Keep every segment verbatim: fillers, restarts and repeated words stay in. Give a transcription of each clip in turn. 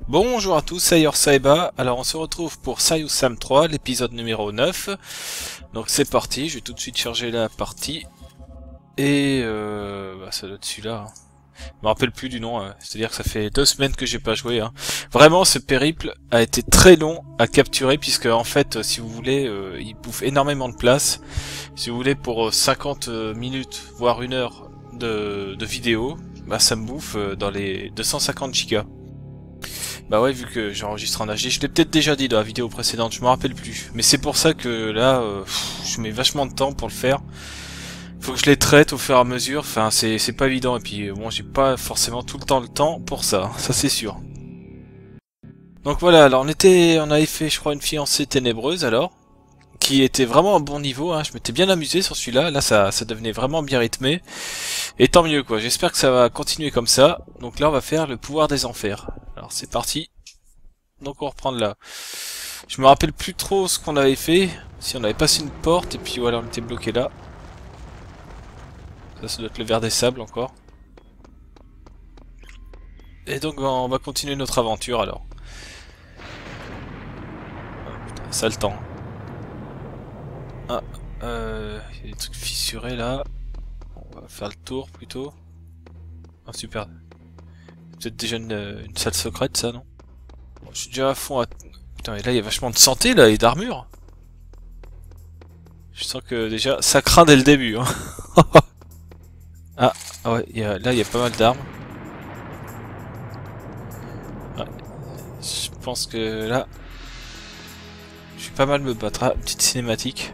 Bonjour à tous, c'est Yorsaiba. Alors on se retrouve pour Serious Sam trois, l'épisode numéro neuf. Donc c'est parti, je vais tout de suite charger la partie. Et euh, bah, ça doit être celui-là. Hein. Je me rappelle plus du nom, hein. C'est-à-dire que ça fait deux semaines que j'ai pas joué. Hein. Vraiment, ce périple a été très long à capturer, puisque en fait, si vous voulez, euh, il bouffe énormément de place. Si vous voulez, pour cinquante minutes, voire une heure de, de vidéo, bah ça me bouffe dans les deux cent cinquante gigas. Bah ouais, vu que j'enregistre en H D, je l'ai peut-être déjà dit dans la vidéo précédente, je me rappelle plus. Mais c'est pour ça que là, euh, pff, je mets vachement de temps pour le faire. Faut que je les traite au fur et à mesure, enfin c'est c'est pas évident. Et puis bon, j'ai pas forcément tout le temps le temps pour ça, ça c'est sûr. Donc voilà, alors on était, on avait fait je crois une fiancée ténébreuse alors, qui était vraiment à bon niveau, hein. Je m'étais bien amusé sur celui-là, là ça, ça devenait vraiment bien rythmé. Et tant mieux quoi, j'espère que ça va continuer comme ça. Donc là on va faire le pouvoir des enfers. Alors c'est parti. Donc on reprend de là. Je me rappelle plus trop ce qu'on avait fait. Si on avait passé une porte et puis voilà on était bloqué là. Ça, ça doit être le verre des sables encore. Et donc on va continuer notre aventure alors. Oh, putain, ça a le temps. Ah, euh, il y a des trucs fissurés là. On va faire le tour plutôt. Ah super. Peut-être déjà une, une salle secrète ça non? Bon, je suis déjà à fond à... Putain mais là il y a vachement de santé là et d'armure. Je sens que déjà ça craint dès le début. Hein. ah, ah ouais, y a, là il y a pas mal d'armes. Ouais. Je pense que là je vais pas mal me battre. Ah, petite cinématique.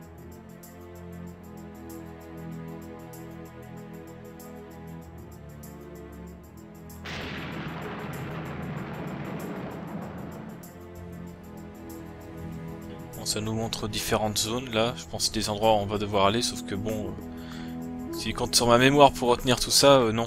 Bon, ça nous montre différentes zones là. Je pense que c'est des endroits où on va devoir aller, sauf que bon, euh, s'il compte sur ma mémoire pour retenir tout ça, euh, non.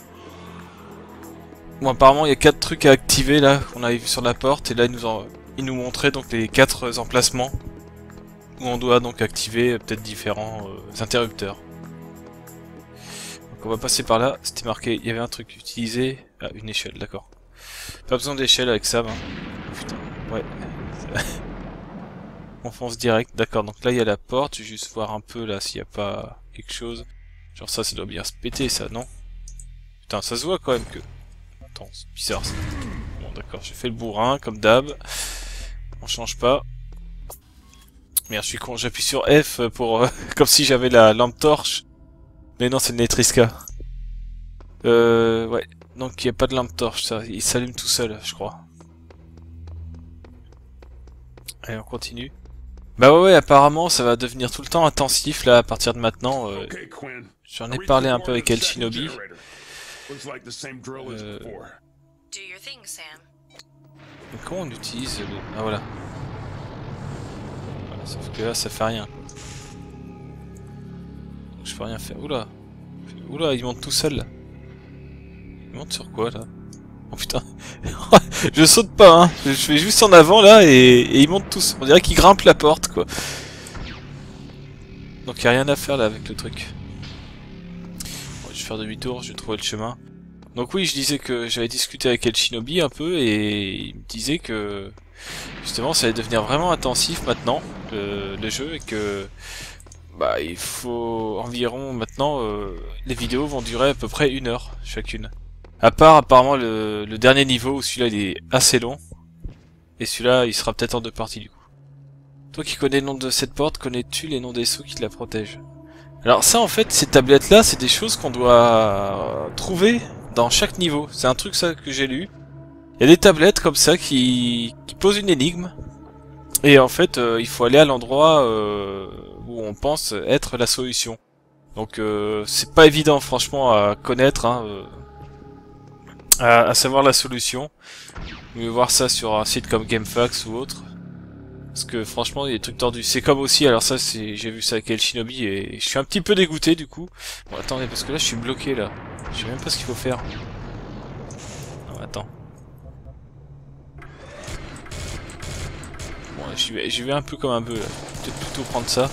Bon, apparemment il y a quatre trucs à activer là qu'on avait vu sur la porte, et là il nous en... il nous montrait donc les quatre emplacements où on doit donc activer euh, peut-être différents euh, interrupteurs. Donc on va passer par là. C'était marqué, il y avait un truc utilisé. Ah, une échelle, d'accord. Pas besoin d'échelle avec ça. Hein. Putain, ouais. On fonce direct, d'accord. Donc là il y a la porte. Je vais juste voir un peu là s'il n'y a pas quelque chose. Genre ça, ça doit bien se péter ça, non? Putain, ça se voit quand même que... Attends, c'est bizarre ça. Bon d'accord, j'ai fait le bourrin comme d'hab. On change pas. Merde, je suis con, j'appuie sur F pour... Euh, comme si j'avais la lampe torche. Mais non, c'est le Netriska. Euh... Ouais, donc il n'y a pas de lampe torche, ça. Il s'allume tout seul, je crois. Allez, on continue. Bah ouais, ouais, apparemment, ça va devenir tout le temps intensif, là, à partir de maintenant. Euh... J'en ai parlé un peu avec El Shinobi. Euh... Mais comment on utilise le... Ah voilà. Voilà. Sauf que là ça fait rien. Donc, je peux rien faire. Oula. Oula, il monte tout seul là. Il monte sur quoi là? Oh putain. Je saute pas hein. Je fais juste en avant là et, et il monte tous. On dirait qu'il grimpe la porte quoi. Donc il n'y a rien à faire là avec le truc. Bon, je vais faire demi-tour, je vais trouver le chemin. Donc oui, je disais que j'avais discuté avec El Shinobi un peu et il me disait que justement ça allait devenir vraiment intensif maintenant le, le jeu, et que bah il faut environ maintenant euh, les vidéos vont durer à peu près une heure chacune. À part apparemment le, le dernier niveau où celui-là il est assez long, et celui-là il sera peut-être en deux parties du coup. Toi qui connais le nom de cette porte, connais-tu les noms des sceaux qui la protègent? Alors ça en fait, ces tablettes là c'est des choses qu'on doit trouver dans chaque niveau. C'est un truc ça que j'ai lu. Il y a des tablettes comme ça qui, qui posent une énigme. Et en fait, euh, il faut aller à l'endroit euh, où on pense être la solution. Donc euh, c'est pas évident franchement à connaître, hein, euh, à, à savoir la solution. Mieux voir ça sur un site comme GameFAQs ou autre. Parce que franchement, il y a des trucs tordus. C'est comme aussi, alors ça, c'est, j'ai vu ça avec El Shinobi et je suis un petit peu dégoûté du coup. Bon, attendez, parce que là, je suis bloqué là. Je sais même pas ce qu'il faut faire. Non, attends. Bon, j'y vais, j'y vais un peu comme un bœuf là. Peut-être plutôt prendre ça.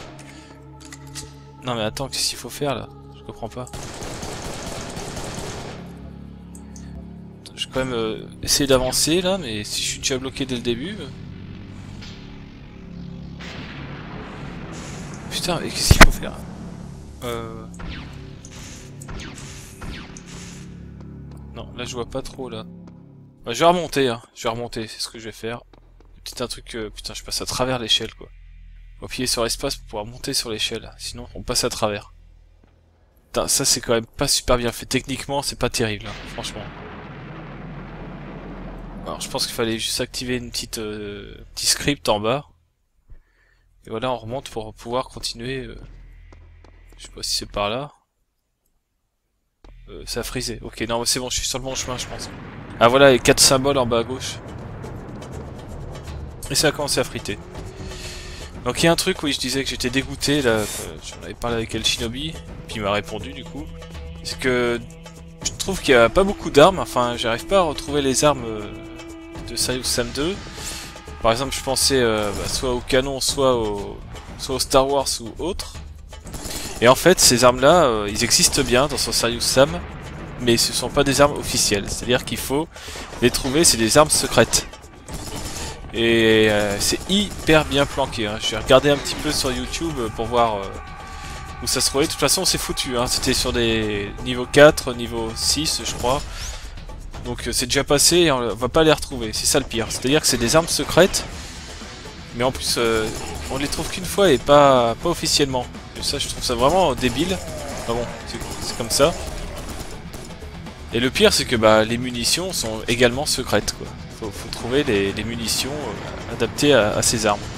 Non, mais attends, qu'est-ce qu'il faut faire là? Je comprends pas. Je quand même euh, essayer d'avancer là, mais si je suis déjà bloqué dès le début... Euh... Putain, mais qu'est-ce qu'il faut faire? Euh... Non, là je vois pas trop là. Bah, je vais remonter, hein. Je vais remonter, c'est ce que je vais faire. Peut-être un truc... Euh... Putain, je passe à travers l'échelle quoi. Faut appuyer sur l'espace pour pouvoir monter sur l'échelle, sinon on passe à travers. Putain, ça c'est quand même pas super bien fait. Techniquement, c'est pas terrible, hein, franchement. Alors je pense qu'il fallait juste activer une petite euh, petit script en bas. Et voilà, on remonte pour pouvoir continuer. Euh... Je sais pas si c'est par là. Euh, ça a frisé. Ok, non, c'est bon, je suis sur le bon chemin, je pense. Ah voilà, les quatre symboles en bas à gauche. Et ça a commencé à friter. Donc il y a un truc, oui, je disais que j'étais dégoûté, là, j'en avais parlé avec El Shinobi, puis il m'a répondu du coup. C'est que je trouve qu'il n'y a pas beaucoup d'armes, enfin j'arrive pas à retrouver les armes de Serious Sam deux. Par exemple, je pensais euh, bah, soit au canon, soit au, soit au Star Wars ou autre. Et en fait, ces armes-là, euh, ils existent bien dans son Serious Sam, mais ce sont pas des armes officielles. C'est-à-dire qu'il faut les trouver, c'est des armes secrètes. Et euh, c'est hyper bien planqué, hein. J'ai regardé un petit peu sur YouTube pour voir euh, où ça se trouvait. De toute façon, c'est foutu, hein. C'était sur des niveaux quatre, niveau six, je crois. Donc euh, c'est déjà passé et on va pas les retrouver. C'est ça le pire. C'est-à-dire que c'est des armes secrètes, mais en plus, euh, on les trouve qu'une fois et pas, pas officiellement. Et ça, je trouve ça vraiment débile. Ah bon, c'est comme ça. Et le pire, c'est que bah, les munitions sont également secrètes, quoi. Faut, faut trouver les, les munitions euh, adaptées à, à ces armes.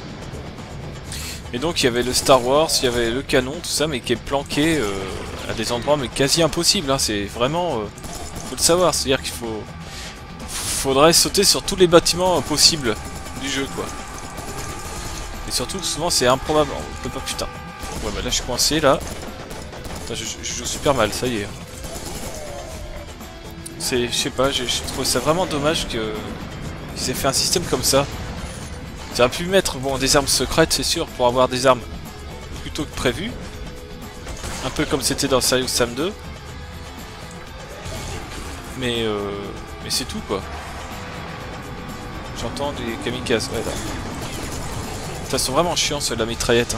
Et donc il y avait le Star Wars, il y avait le canon, tout ça, mais qui est planqué euh, à des endroits mais quasi impossibles, hein. C'est vraiment... Euh, faut le savoir, c'est-à-dire qu'il faut... faudrait sauter sur tous les bâtiments euh, possibles du jeu, quoi. Et surtout, souvent c'est improbable. On peut pas... Putain. Ouais, bah là je suis coincé, là. Putain, je, je joue super mal, ça y est. C'est, je sais pas, je trouve ça vraiment dommage que qu'ils aient fait un système comme ça. Ça aurait pu mettre bon des armes secrètes, c'est sûr, pour avoir des armes plutôt que prévu. Un peu comme c'était dans Serious Sam deux. Mais euh, mais c'est tout quoi. J'entends des kamikazes, ouais là. Ça sont vraiment chiants ceux de la mitraillette. Hein.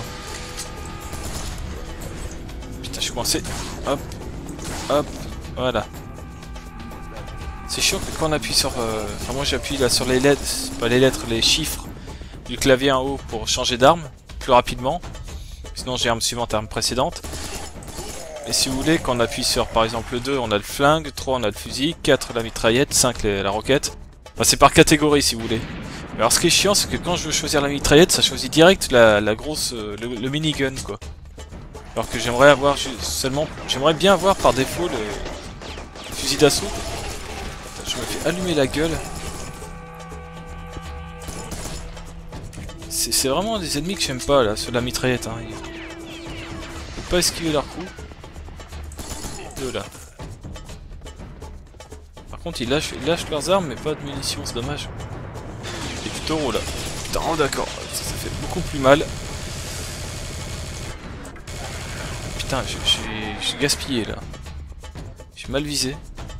Putain, je suis coincé. Hop, hop, voilà. C'est chiant que quand on appuie sur... Euh... Enfin moi j'appuie là sur les lettres, pas les lettres, les chiffres du clavier en haut pour changer d'arme plus rapidement. Sinon j'ai arme suivante, arme précédente. Et si vous voulez, quand on appuie sur par exemple le deux, on a le flingue, trois on a le fusil, quatre la mitraillette, cinq la roquette. Enfin c'est par catégorie si vous voulez. Mais alors ce qui est chiant c'est que quand je veux choisir la mitraillette, ça choisit direct la, la grosse... Euh, le, le minigun quoi. Alors que j'aimerais avoir seulement... J'aimerais bien avoir par défaut le, le fusil d'assaut. Je me fais allumer la gueule. C'est vraiment des ennemis que j'aime pas là, sur la mitraillette. Hein. Ils faut pas esquiver leurs coups. Deux là. Par contre ils lâchent, ils lâchent leurs armes mais pas de munitions, c'est dommage. Et du taureau là. Putain, oh, d'accord, ça, ça fait beaucoup plus mal. Putain, j'ai gaspillé là. J'ai mal visé.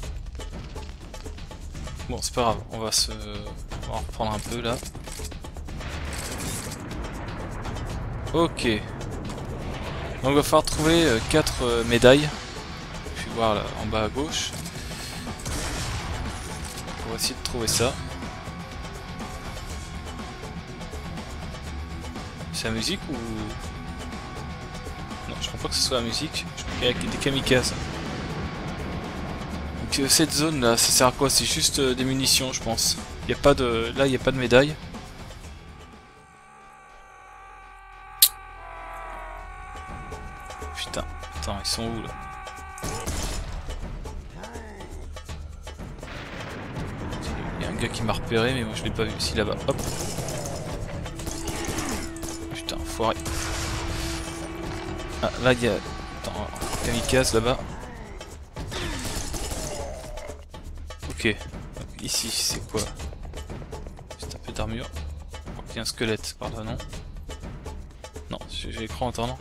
Bon, c'est pas grave, on va se... On va en reprendre un peu là. Ok. Donc il va falloir trouver quatre euh, médailles. Puis voir là, en bas à gauche. On va essayer de trouver ça. C'est la musique ou... Non, je crois pas que ce soit la musique. Je crois qu'il y a des kamikazes. Donc cette zone là, ça sert à quoi? C'est juste euh, des munitions je pense. Y a pas de... Là il n'y a pas de médaille. Putain, attends, ils sont où là? Il y a un gars qui m'a repéré mais moi je l'ai pas vu. Si là-bas, hop. Putain, foiré. Ah là il y a... Attends, kamikaze là-bas. Ok, ici c'est quoi? C'est un peu d'armure. Il y a un squelette par là, non? Non, j'ai l'écran en attendant.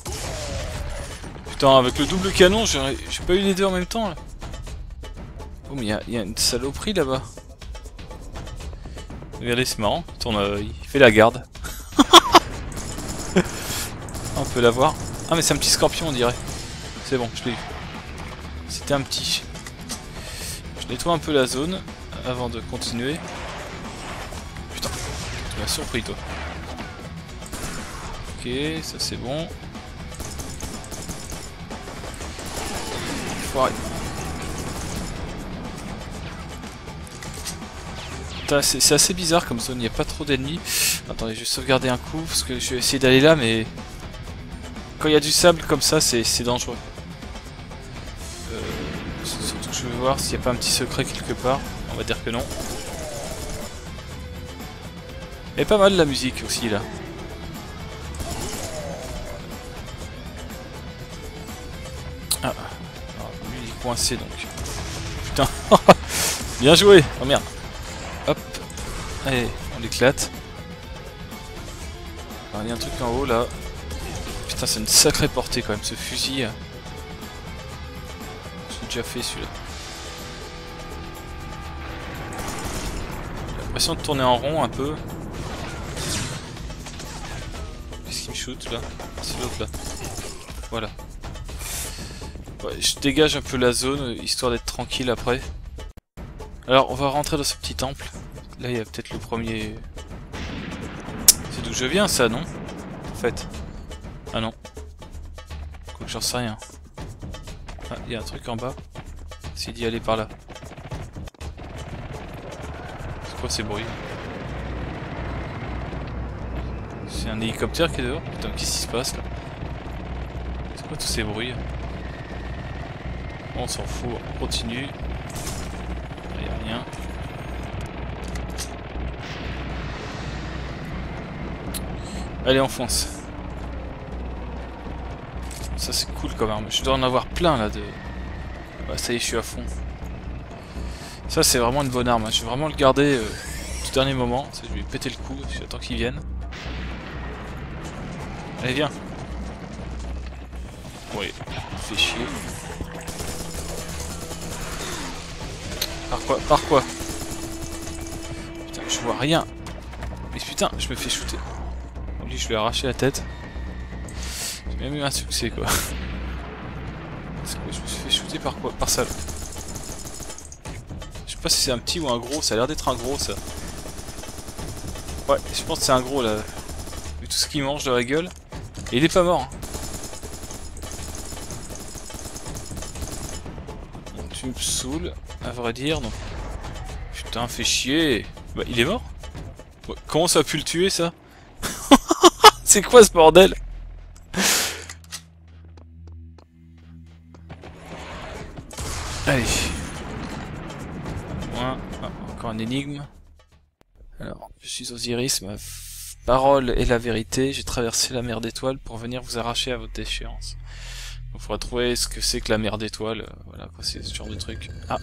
Putain, avec le double canon, j'ai pas eu les deux en même temps là. Oh mais il y, y a une saloperie là-bas. Regardez, c'est marrant, il, tourne, euh, il fait la garde. On peut la voir. Ah mais c'est un petit scorpion on dirait. C'est bon, je l'ai eu. C'était un petit. Je nettoie un peu la zone avant de continuer. Putain, tu m'as surpris toi. Ok, ça c'est bon. Foiré. C'est assez bizarre comme zone, il n'y a pas trop d'ennemis. Attendez, je vais sauvegarder un coup parce que je vais essayer d'aller là, mais quand il y a du sable comme ça, c'est dangereux. Euh, surtout que je veux voir s'il n'y a pas un petit secret quelque part. On va dire que non. Et pas mal la musique aussi là. Ah, alors, lui il est coincé donc. Putain, bien joué. Oh merde. Hop, allez, on l'éclate. Il y a un truc en haut là. Putain, c'est une sacrée portée quand même ce fusil. J'ai déjà fait celui-là. J'ai l'impression de tourner en rond un peu. Qu'est-ce qu'il me shoot là? C'est l'autre là. Voilà. Ouais, je dégage un peu la zone histoire d'être tranquille après. Alors on va rentrer dans ce petit temple. Là il y a peut-être le premier... C'est d'où je viens ça, non? En fait. Ah non. Quoi que j'en sais rien. Ah, il y a un truc en bas. C'est d'y aller par là. C'est quoi ces bruits? C'est un hélicoptère qui est dehors? Putain, qu'est-ce qui se passe là? C'est quoi tous ces bruits? Bon, on s'en fout, on continue. Il n'y a rien. Allez, on fonce. Ça c'est cool quand même. Je dois en avoir plein là de... Bah, ça y est, je suis à fond. Ça c'est vraiment une bonne arme. Hein. Je vais vraiment le garder euh, au dernier moment. Je vais lui péter le coup. J'attends qu'il vienne. Allez, viens. Oui, fait chier. Par quoi? Par quoi? Putain, je vois rien. Mais putain, je me fais shooter. Lui, je lui ai arraché la tête. J'ai même eu un succès, quoi. Parce que je me suis fait shooter par quoi? Par ça, là. Je sais pas si c'est un petit ou un gros. Ça a l'air d'être un gros, ça. Ouais, je pense que c'est un gros, là. Vu tout ce qu'il mange de la gueule. Et il est pas mort. Hein. Tu me saoules, à vrai dire, donc... Putain, fait chier. Bah, il est mort? Ouais, comment ça a pu le tuer, ça? C'est quoi ce bordel? Allez. Moins. Ah, encore un énigme. Alors, je suis Osiris, ma parole est la vérité. J'ai traversé la mer d'étoiles pour venir vous arracher à votre déchéance. Il faudra trouver ce que c'est que la mer d'étoiles. Voilà, quoi, c'est ce genre de truc. Ah.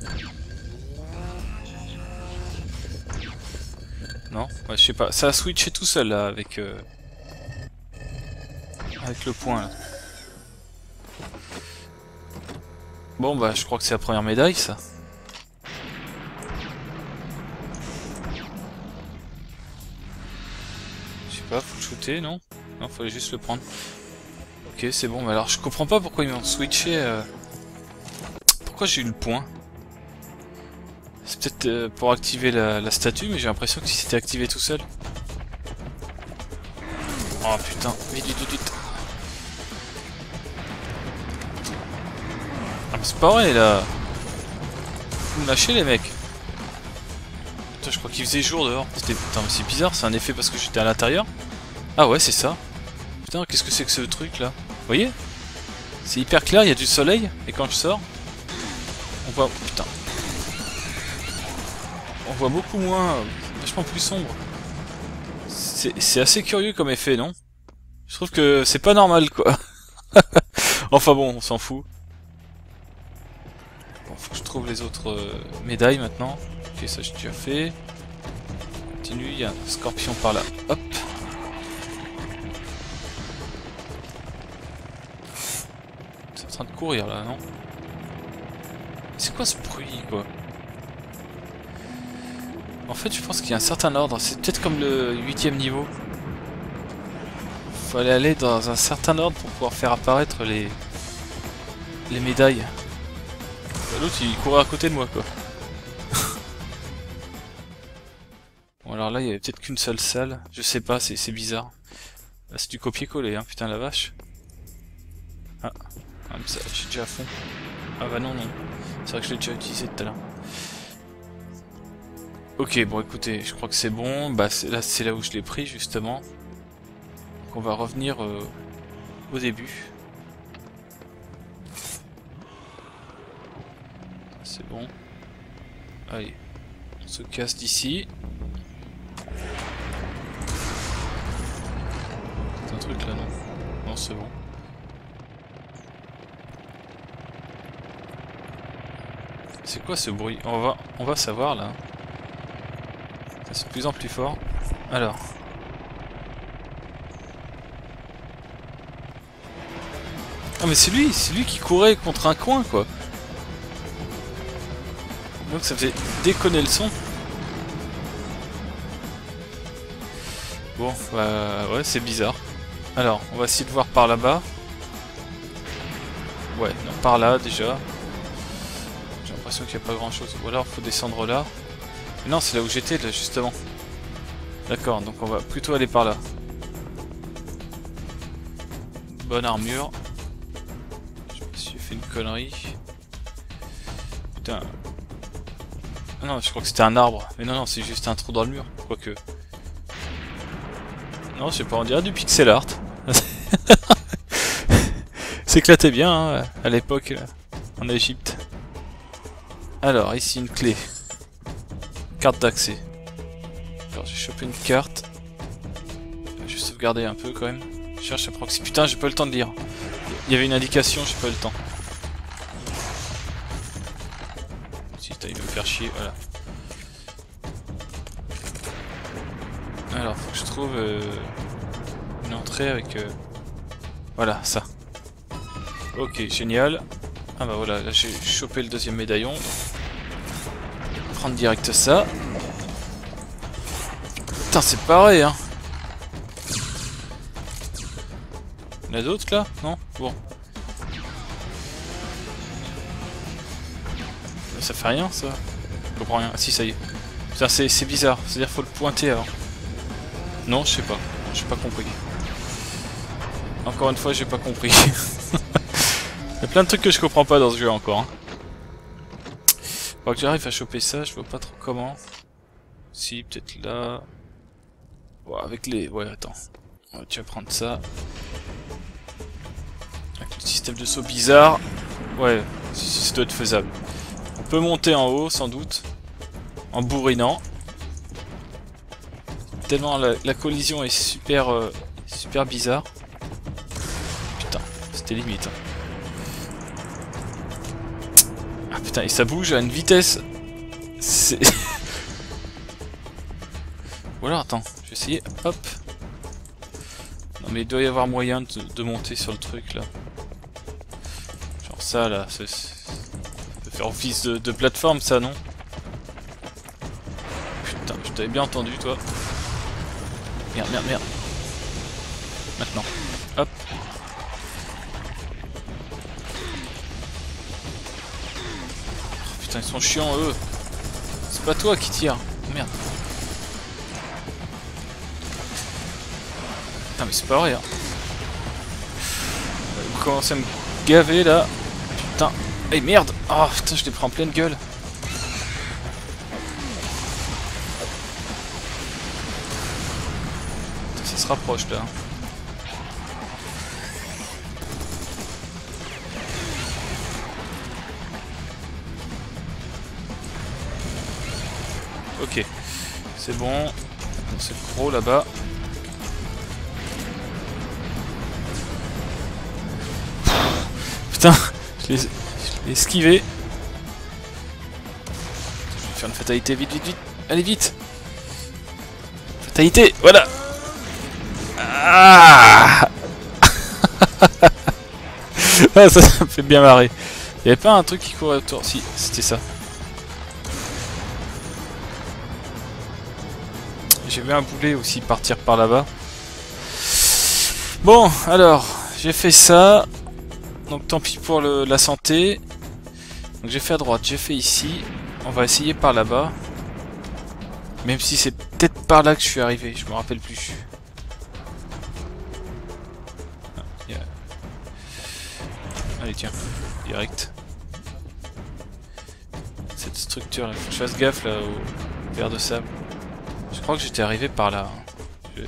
Non, ouais, je sais pas. Ça a switché tout seul là avec euh... avec le point là. Bon bah je crois que c'est la première médaille ça. Je sais pas, faut le shooter, non? Non, fallait juste le prendre. Ok, c'est bon, mais alors je comprends pas pourquoi ils m'ont switché. Euh... Pourquoi j'ai eu le point? C'est peut-être euh, pour activer la, la statue, mais j'ai l'impression que si c'était activé tout seul. Oh putain, vite, vite, vite, vite. Ah mais c'est pas vrai là. Vous me lâchez les mecs. Putain, je crois qu'il faisait jour dehors. Putain mais c'est bizarre, c'est un effet parce que j'étais à l'intérieur. Ah ouais c'est ça. Putain qu'est-ce que c'est que ce truc là? Vous voyez? C'est hyper clair, il y a du soleil, et quand je sors, on voit... Putain. On voit beaucoup moins, euh, vachement plus sombre. C'est assez curieux comme effet, non? Je trouve que c'est pas normal quoi. Enfin bon, on s'en fout. Bon, faut que je trouve les autres euh, médailles maintenant. Ok, ça j'ai déjà fait. Continue, il y a un scorpion par là. Hop. C'est en train de courir là, non? C'est quoi ce bruit, quoi? En fait, je pense qu'il y a un certain ordre. C'est peut-être comme le huitième niveau. Fallait aller dans un certain ordre pour pouvoir faire apparaître les les médailles. L'autre, il courait à côté de moi, quoi. Bon, alors là, il y avait peut-être qu'une seule salle. Je sais pas, c'est bizarre. Là, c'est du copier-coller, hein, putain la vache. Ah, ah mais ça, je suis déjà à fond. Ah bah non, non. C'est vrai que je l'ai déjà utilisé tout à l'heure. Ok, bon écoutez, je crois que c'est bon. Bah là, c'est là où je l'ai pris, justement. Donc on va revenir euh, au début. C'est bon. Allez, on se casse d'ici. C'est un truc là, non? Non, c'est bon. C'est quoi ce bruit? On va, on va savoir là. C'est de plus en plus fort. Alors. Ah mais c'est lui, c'est lui qui courait contre un coin quoi. Donc ça faisait déconner le son. Bon, bah ouais, c'est bizarre. Alors, on va essayer de voir par là-bas. Ouais, non, par là déjà. J'ai l'impression qu'il n'y a pas grand-chose. Ou alors, il faut descendre là. Mais non, c'est là où j'étais, là, justement. D'accord, donc on va plutôt aller par là. Bonne armure. Je me suis fait une connerie. Putain. Ah non, je crois que c'était un arbre. Mais non, non, c'est juste un trou dans le mur. Quoique. Non, je sais pas, on dirait du pixel art. S'éclatait bien hein, à l'époque en Égypte. Alors, ici une clé. Carte d'accès. Alors, j'ai chopé une carte. Je vais sauvegarder un peu quand même. Je cherche à proxy. Putain, j'ai pas le temps de lire. Il y avait une indication, j'ai pas eu le temps. Si, t'as, il va me faire chier, voilà. Alors, faut que je trouve euh, une entrée avec... Euh... Voilà, ça. Ok, génial. Ah bah voilà, là j'ai chopé le deuxième médaillon. Prendre direct ça. Putain, c'est pareil, hein. Il y en a d'autres, là? Non? Bon. Ça fait rien, ça? Je comprends rien. Ah si, ça y est. Putain, c'est bizarre. C'est-à-dire faut le pointer avant. Non, je sais pas. J'ai pas compris. Encore une fois, j'ai pas compris. Il y a plein de trucs que je comprends pas dans ce jeu encore. Hein. Faut que j'arrive à choper ça, je vois pas trop comment. Si, peut-être là. Ouais, avec les... Ouais, attends. On va déjà prendre ça. Avec le système de saut bizarre. Ouais, si, si, ça doit être faisable. On peut monter en haut, sans doute. En bourrinant. Tellement la, la collision est super, euh, super bizarre. Putain, c'était limite. Hein. Ah putain, et ça bouge à une vitesse. C'est... Ou alors, attends, je vais essayer. Hop. Non mais il doit y avoir moyen de, de monter sur le truc là. Genre ça là, ça peut faire office de, de plateforme ça, non? Putain, je t'avais bien entendu toi. Merde, merde, merde. Maintenant. Hop. Oh, putain, ils sont chiants eux. C'est pas toi qui tire. Merde. Putain, mais c'est pas vrai. Hein. Vous commencez à me gaver là. Putain. Eh hey, merde. Oh putain, je l'ai pris en pleine gueule. Ça se rapproche là. Ok, c'est bon. C'est le gros là-bas. Putain, je l'ai esquivé. Je vais faire une fatalité, vite, vite, vite. Allez, vite. Fatalité, voilà. Ah, ah ça, ça me fait bien marrer. Il y avait pas un truc qui courait autour? Si, c'était ça. J'ai vu un boulet aussi partir par là-bas. Bon, alors, j'ai fait ça. Donc tant pis pour le, la santé. Donc j'ai fait à droite, j'ai fait ici. On va essayer par là-bas. Même si c'est peut-être par là que je suis arrivé, je me rappelle plus. Ah, yeah. Allez tiens, direct. Cette structure là, faut que je fasse gaffe là au verre de sable. Je crois que j'étais arrivé par là. Je... Là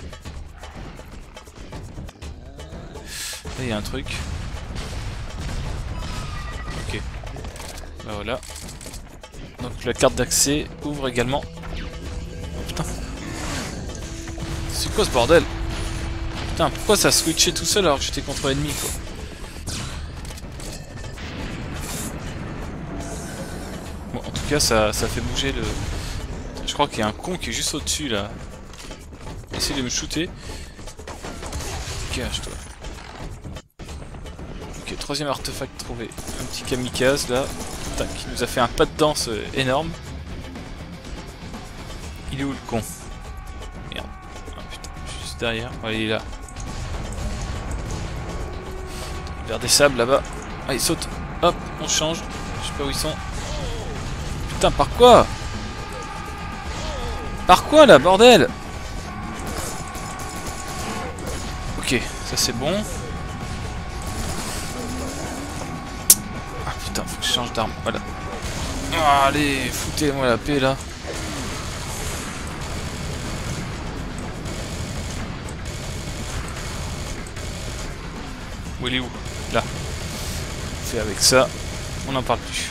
il y a un truc. Ok. Bah voilà. Donc la carte d'accès ouvre également. Oh putain. C'est quoi ce bordel? Putain, pourquoi ça a switché tout seul alors que j'étais contre l'ennemi quoi? Bon, en tout cas ça, ça fait bouger le... Je crois qu'il y a un con qui est juste au-dessus là. Essaye de me shooter. Cache-toi. Ok, troisième artefact trouvé. Un petit kamikaze là. Putain, qui nous a fait un pas de danse euh, énorme. Il est où le con? Merde. Ah putain, juste derrière. Ouais, il est là. Vers des sables là-bas. Ah, il saute. Hop, on change. Je sais pas où ils sont. Putain, par quoi? Par quoi là, bordel? Ok, ça c'est bon. Ah putain, faut que je change d'arme, voilà. Ah, allez, foutez-moi la paix là. Où il est où? Là. Fait avec ça, on n'en parle plus.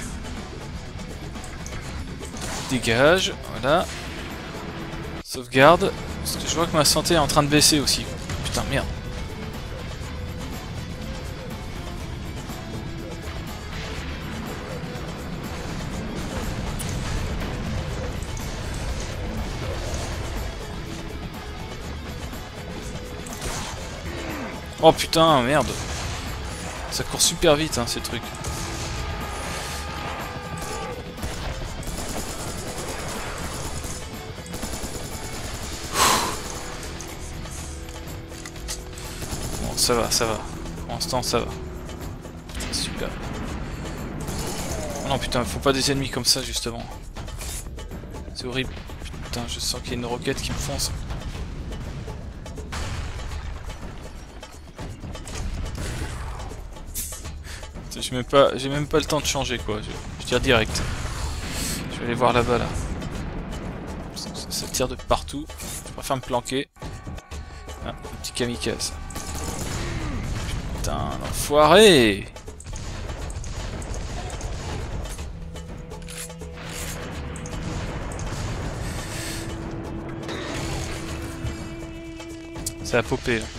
Dégage, voilà. Sauvegarde, parce que je vois que ma santé est en train de baisser aussi. Putain, merde. Oh putain, merde. Ça court super vite, hein, ces trucs. Ça va, ça va. Pour l'instant, ça va. Super. Oh non, putain, faut pas des ennemis comme ça, justement. C'est horrible. Putain, je sens qu'il y a une roquette qui me fonce. J'ai même pas, j'ai même pas le temps de changer, quoi. Je, je tire direct. Je vais aller voir là-bas, là. Ça, ça tire de partout. Je préfère me planquer. Ah, un petit kamikaze. Putain, l'enfoiré! Ça a popé là.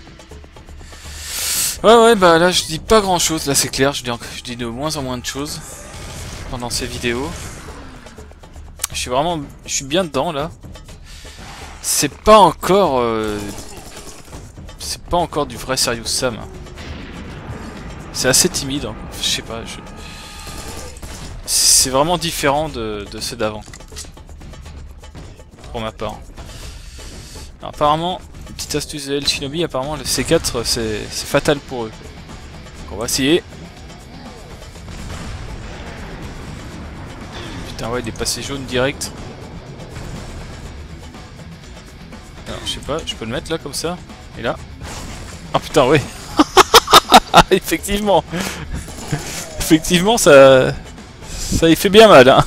Ouais ouais bah là je dis pas grand chose, là c'est clair, je dis, je dis de moins en moins de choses pendant ces vidéos. Je suis vraiment, je suis bien dedans là. C'est pas encore, euh, c'est pas encore du vrai Serious Sam. C'est assez timide, hein. Je sais pas, je... c'est vraiment différent de, de ceux d'avant. Pour ma part. Alors, apparemment, petite astuce de El Shinobi, apparemment le C quatre c'est fatal pour eux. Donc on va essayer. Putain ouais, il est passé jaune direct. Alors je sais pas, je peux le mettre là comme ça. Et là. Oh putain ouais. Effectivement. Effectivement ça. Ça y fait bien mal hein.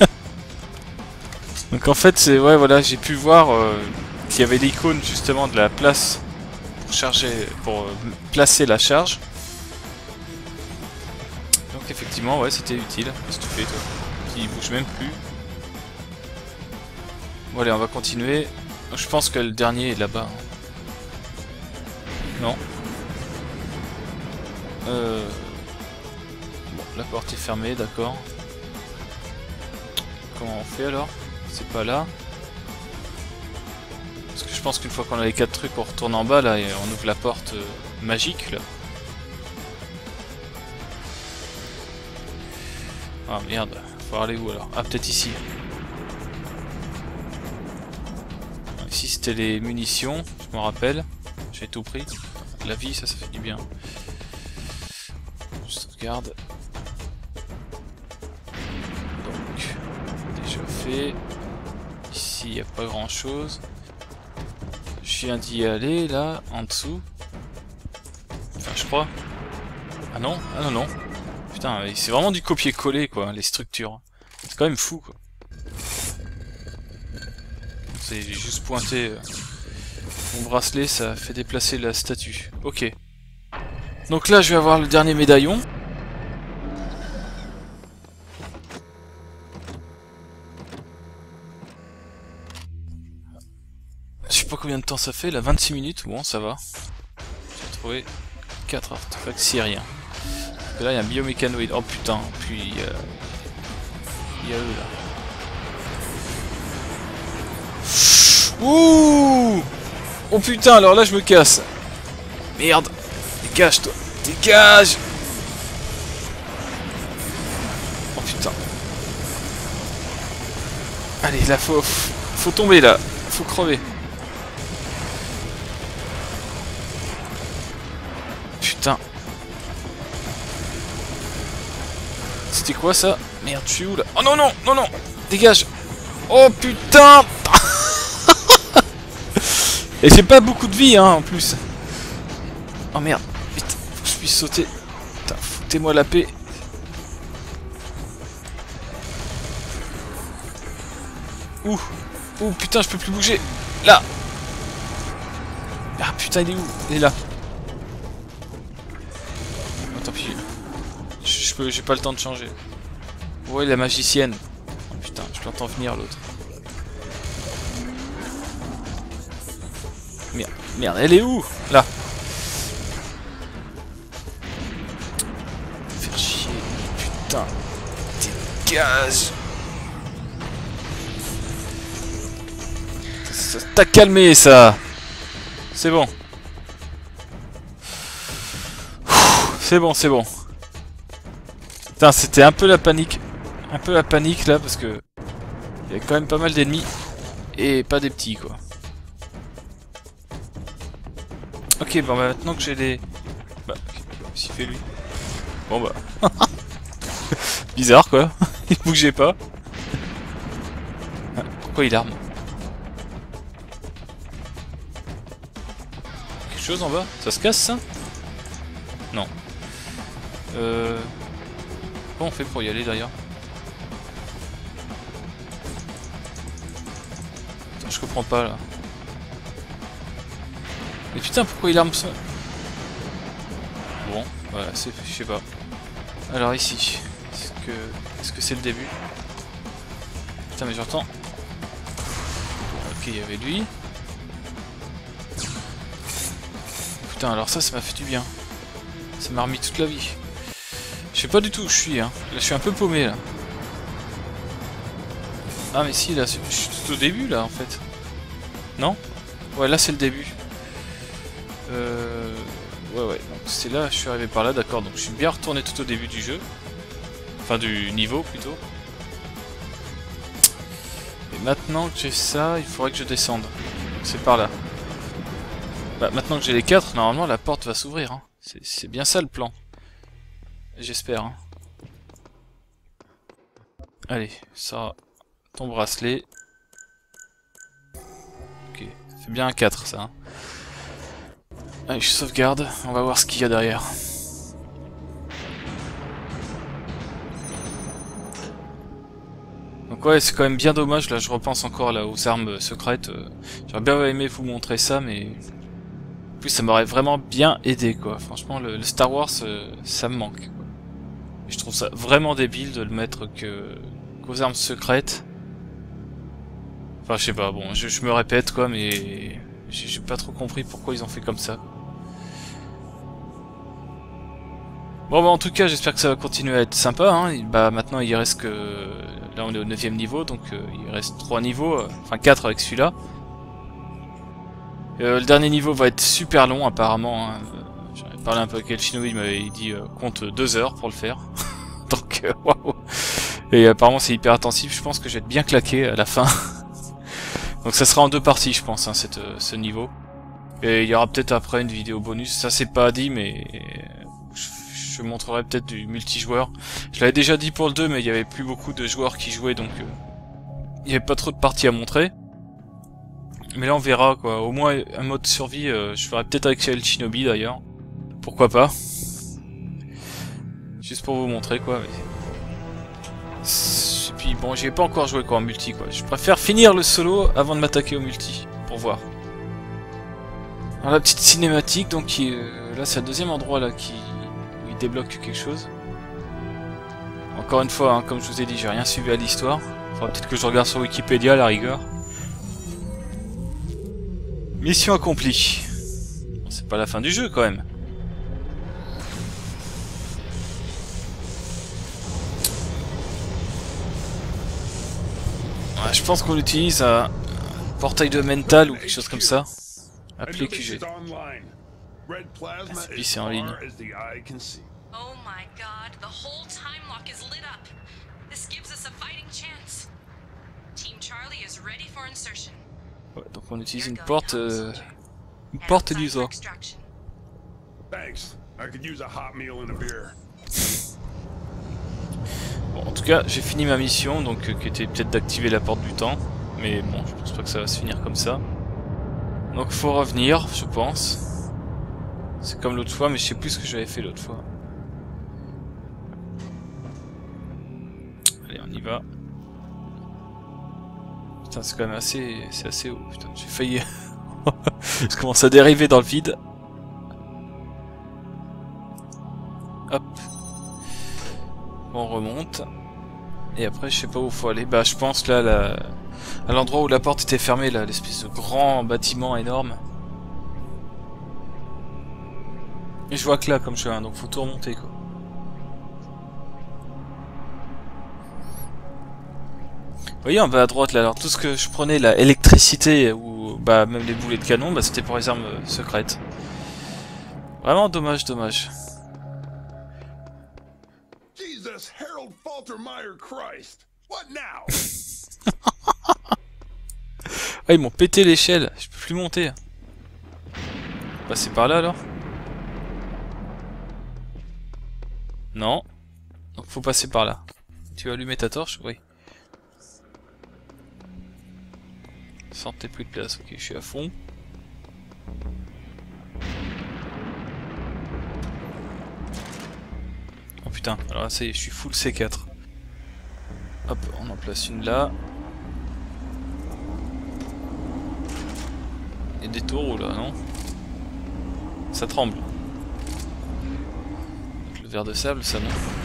Donc en fait c'est ouais voilà, j'ai pu voir euh, qu'il y avait l'icône justement de la place pour charger, pour euh, placer la charge. Donc effectivement ouais c'était utile. Qu'est-ce que tu fais toi? Qui bouge même plus. Bon allez on va continuer. Je pense que le dernier est là-bas. Non. Euh... Bon la porte est fermée, d'accord. Comment on fait alors? C'est pas là. Parce que je pense qu'une fois qu'on a les quatre trucs, on retourne en bas là et on ouvre la porte euh, magique là. Ah merde, faut aller où alors? Ah peut-être ici. Ici c'était les munitions, je me rappelle. J'ai tout pris. La vie, ça, ça fait du bien. Je sauvegarde. Donc, déjà fait. Ici, il n'y a pas grand chose. Je viens d'y aller, là, en dessous. Enfin, je crois. Ah non, ah non, non. Putain, c'est vraiment du copier-coller, quoi, les structures. C'est quand même fou, quoi. C'est juste pointé. Euh, mon bracelet, ça fait déplacer la statue. Ok. Donc là, je vais avoir le dernier médaillon. Je sais pas combien de temps ça fait, là, vingt-six minutes. Bon, ça va. J'ai trouvé quatre artefacts syriens. Et là, il y a un biomécanoïde. Oh putain, puis euh, il y a eux là. Ouh! Oh putain, alors là je me casse. Merde. Dégage toi. Dégage. Oh putain. Allez, là faut, faut tomber là. Faut crever. Putain. C'était quoi ça? Merde, je suis où là? Oh non, non, non, non. Dégage. Oh putain. Et j'ai pas beaucoup de vie, hein, en plus. Oh merde, vite, faut que je puisse sauter. Putain, foutez-moi la paix. Ouh, ouh, putain, je peux plus bouger. Là. Ah putain, il est où? Il est là. Oh, tant pis. Je peux, j'ai pas le temps de changer. Ouais, la magicienne. Oh, putain, je l'entends venir l'autre. Merde, merde, elle est où? Là. Faire chier. Putain. Dégage. Ça t'a calmé ça. C'est bon. C'est bon, c'est bon. Putain, c'était un peu la panique. Un peu la panique là parce que il y a quand même pas mal d'ennemis. Et pas des petits quoi. Ok, bon bah maintenant que j'ai les... Bah, qu'est-ce qu'il fait lui? Bon bah... Bizarre quoi, il bougeait pas. Ah, pourquoi il arme? Quelque chose en bas? Ça se casse ça? Non. Euh... Comment on fait pour y aller d'ailleurs? Je comprends pas là. Mais putain, pourquoi il arme son... Bon, voilà, c'est... je sais pas. Alors ici, est-ce que... Est-ce que c'est le début? Putain, mais j'entends... Ok, il y avait lui. Putain, alors ça, ça m'a fait du bien. Ça m'a remis toute la vie. Je sais pas du tout où je suis, hein. Là, je suis un peu paumé, là. Ah, mais si, là, je suis tout au début, là, en fait. Non? Ouais, là, c'est le début. Euh... Ouais ouais, donc c'est là, je suis arrivé par là, d'accord, donc je suis bien retourné tout au début du jeu. Enfin du niveau plutôt. Et maintenant que j'ai ça, il faudrait que je descende. C'est par là. Bah maintenant que j'ai les quatre, normalement la porte va s'ouvrir. Hein. C'est bien ça le plan. J'espère. Hein. Allez, ça, ton bracelet. Ok, c'est bien un quatre ça. Hein. Allez, je sauvegarde, on va voir ce qu'il y a derrière. Donc ouais, c'est quand même bien dommage, là je repense encore là aux armes secrètes. Euh, J'aurais bien aimé vous montrer ça, mais... En plus ça m'aurait vraiment bien aidé quoi. Franchement, le, le Star Wars, euh, ça me manque. Quoi. Et je trouve ça vraiment débile de le mettre que qu'aux armes secrètes. Enfin je sais pas, bon, je, je me répète quoi, mais... J'ai pas trop compris pourquoi ils ont fait comme ça. Bon bah en tout cas j'espère que ça va continuer à être sympa hein. Et bah maintenant il reste que... Là on est au neuvième niveau donc euh, il reste trois niveaux, euh... enfin quatre avec celui-là. Euh, le dernier niveau va être super long apparemment hein. J'en ai parlé un peu avec El Shinobi, il m'avait dit euh, compte deux heures pour le faire. Donc euh, waouh. Et apparemment c'est hyper intensif, je pense que je vais être bien claqué à la fin. Donc ça sera en deux parties je pense, hein, cette, euh, ce niveau. Et il y aura peut-être après une vidéo bonus, ça c'est pas dit mais... Je, je montrerai peut-être du multijoueur. Je l'avais déjà dit pour le deux mais il y avait plus beaucoup de joueurs qui jouaient donc... Euh, il y avait pas trop de parties à montrer. Mais là on verra quoi, au moins un mode survie, euh, je ferai peut-être avec El Shinobi d'ailleurs. Pourquoi pas. Juste pour vous montrer quoi. Mais... Et puis bon, j'y ai pas encore joué quoi en multi quoi. Je préfère finir le solo avant de m'attaquer au multi, pour voir. Alors la petite cinématique, donc qui, euh, là c'est le deuxième endroit là qui où il débloque quelque chose. Encore une fois, hein, comme je vous ai dit, j'ai rien suivi à l'histoire. Faudra peut-être que je regarde sur Wikipédia à la rigueur. Mission accomplie. Bon, c'est pas la fin du jeu quand même. Ouais, je pense qu'on utilise un portail de mental ou quelque chose comme ça. Appelé Q G. Ah, c'est c'est en ligne. Oh my god, the whole time lock is lit up. This gives us a fighting chance. Team Charlie is ready for insertion. Ouais, donc on utilise une porte, euh, une porte d'U S A. Bon, en tout cas, j'ai fini ma mission, donc euh, qui était peut-être d'activer la porte du temps, mais bon, je pense pas que ça va se finir comme ça. Donc faut revenir, je pense. C'est comme l'autre fois, mais je sais plus ce que j'avais fait l'autre fois. Allez, on y va. Putain, c'est quand même assez, c'est assez haut. Putain, j'ai failli. Je commence à dériver dans le vide. Hop. On remonte. Et après, je sais pas où faut aller. Bah, je pense là, là à l'endroit où la porte était fermée, là, l'espèce de grand bâtiment énorme. Et je vois que là, comme chemin, donc faut tout remonter, quoi. Vous voyez en bas à droite là, alors tout ce que je prenais, la électricité ou bah même les boulets de canon, bah c'était pour les armes euh, secrètes. Vraiment dommage, dommage. Jesus, Harold Faltermeyer Christ. What now? Ah, ils m'ont pété l'échelle, je peux plus monter. Passer par là alors? Non. Donc faut passer par là. Tu vas allumer ta torche? Oui. Sortez plus de place, ok, je suis à fond. Oh putain, alors là ça y est, je suis full C quatre. Hop, on en place une là. Et des taureaux là, non? Ça tremble. Donc, le verre de sable, ça non.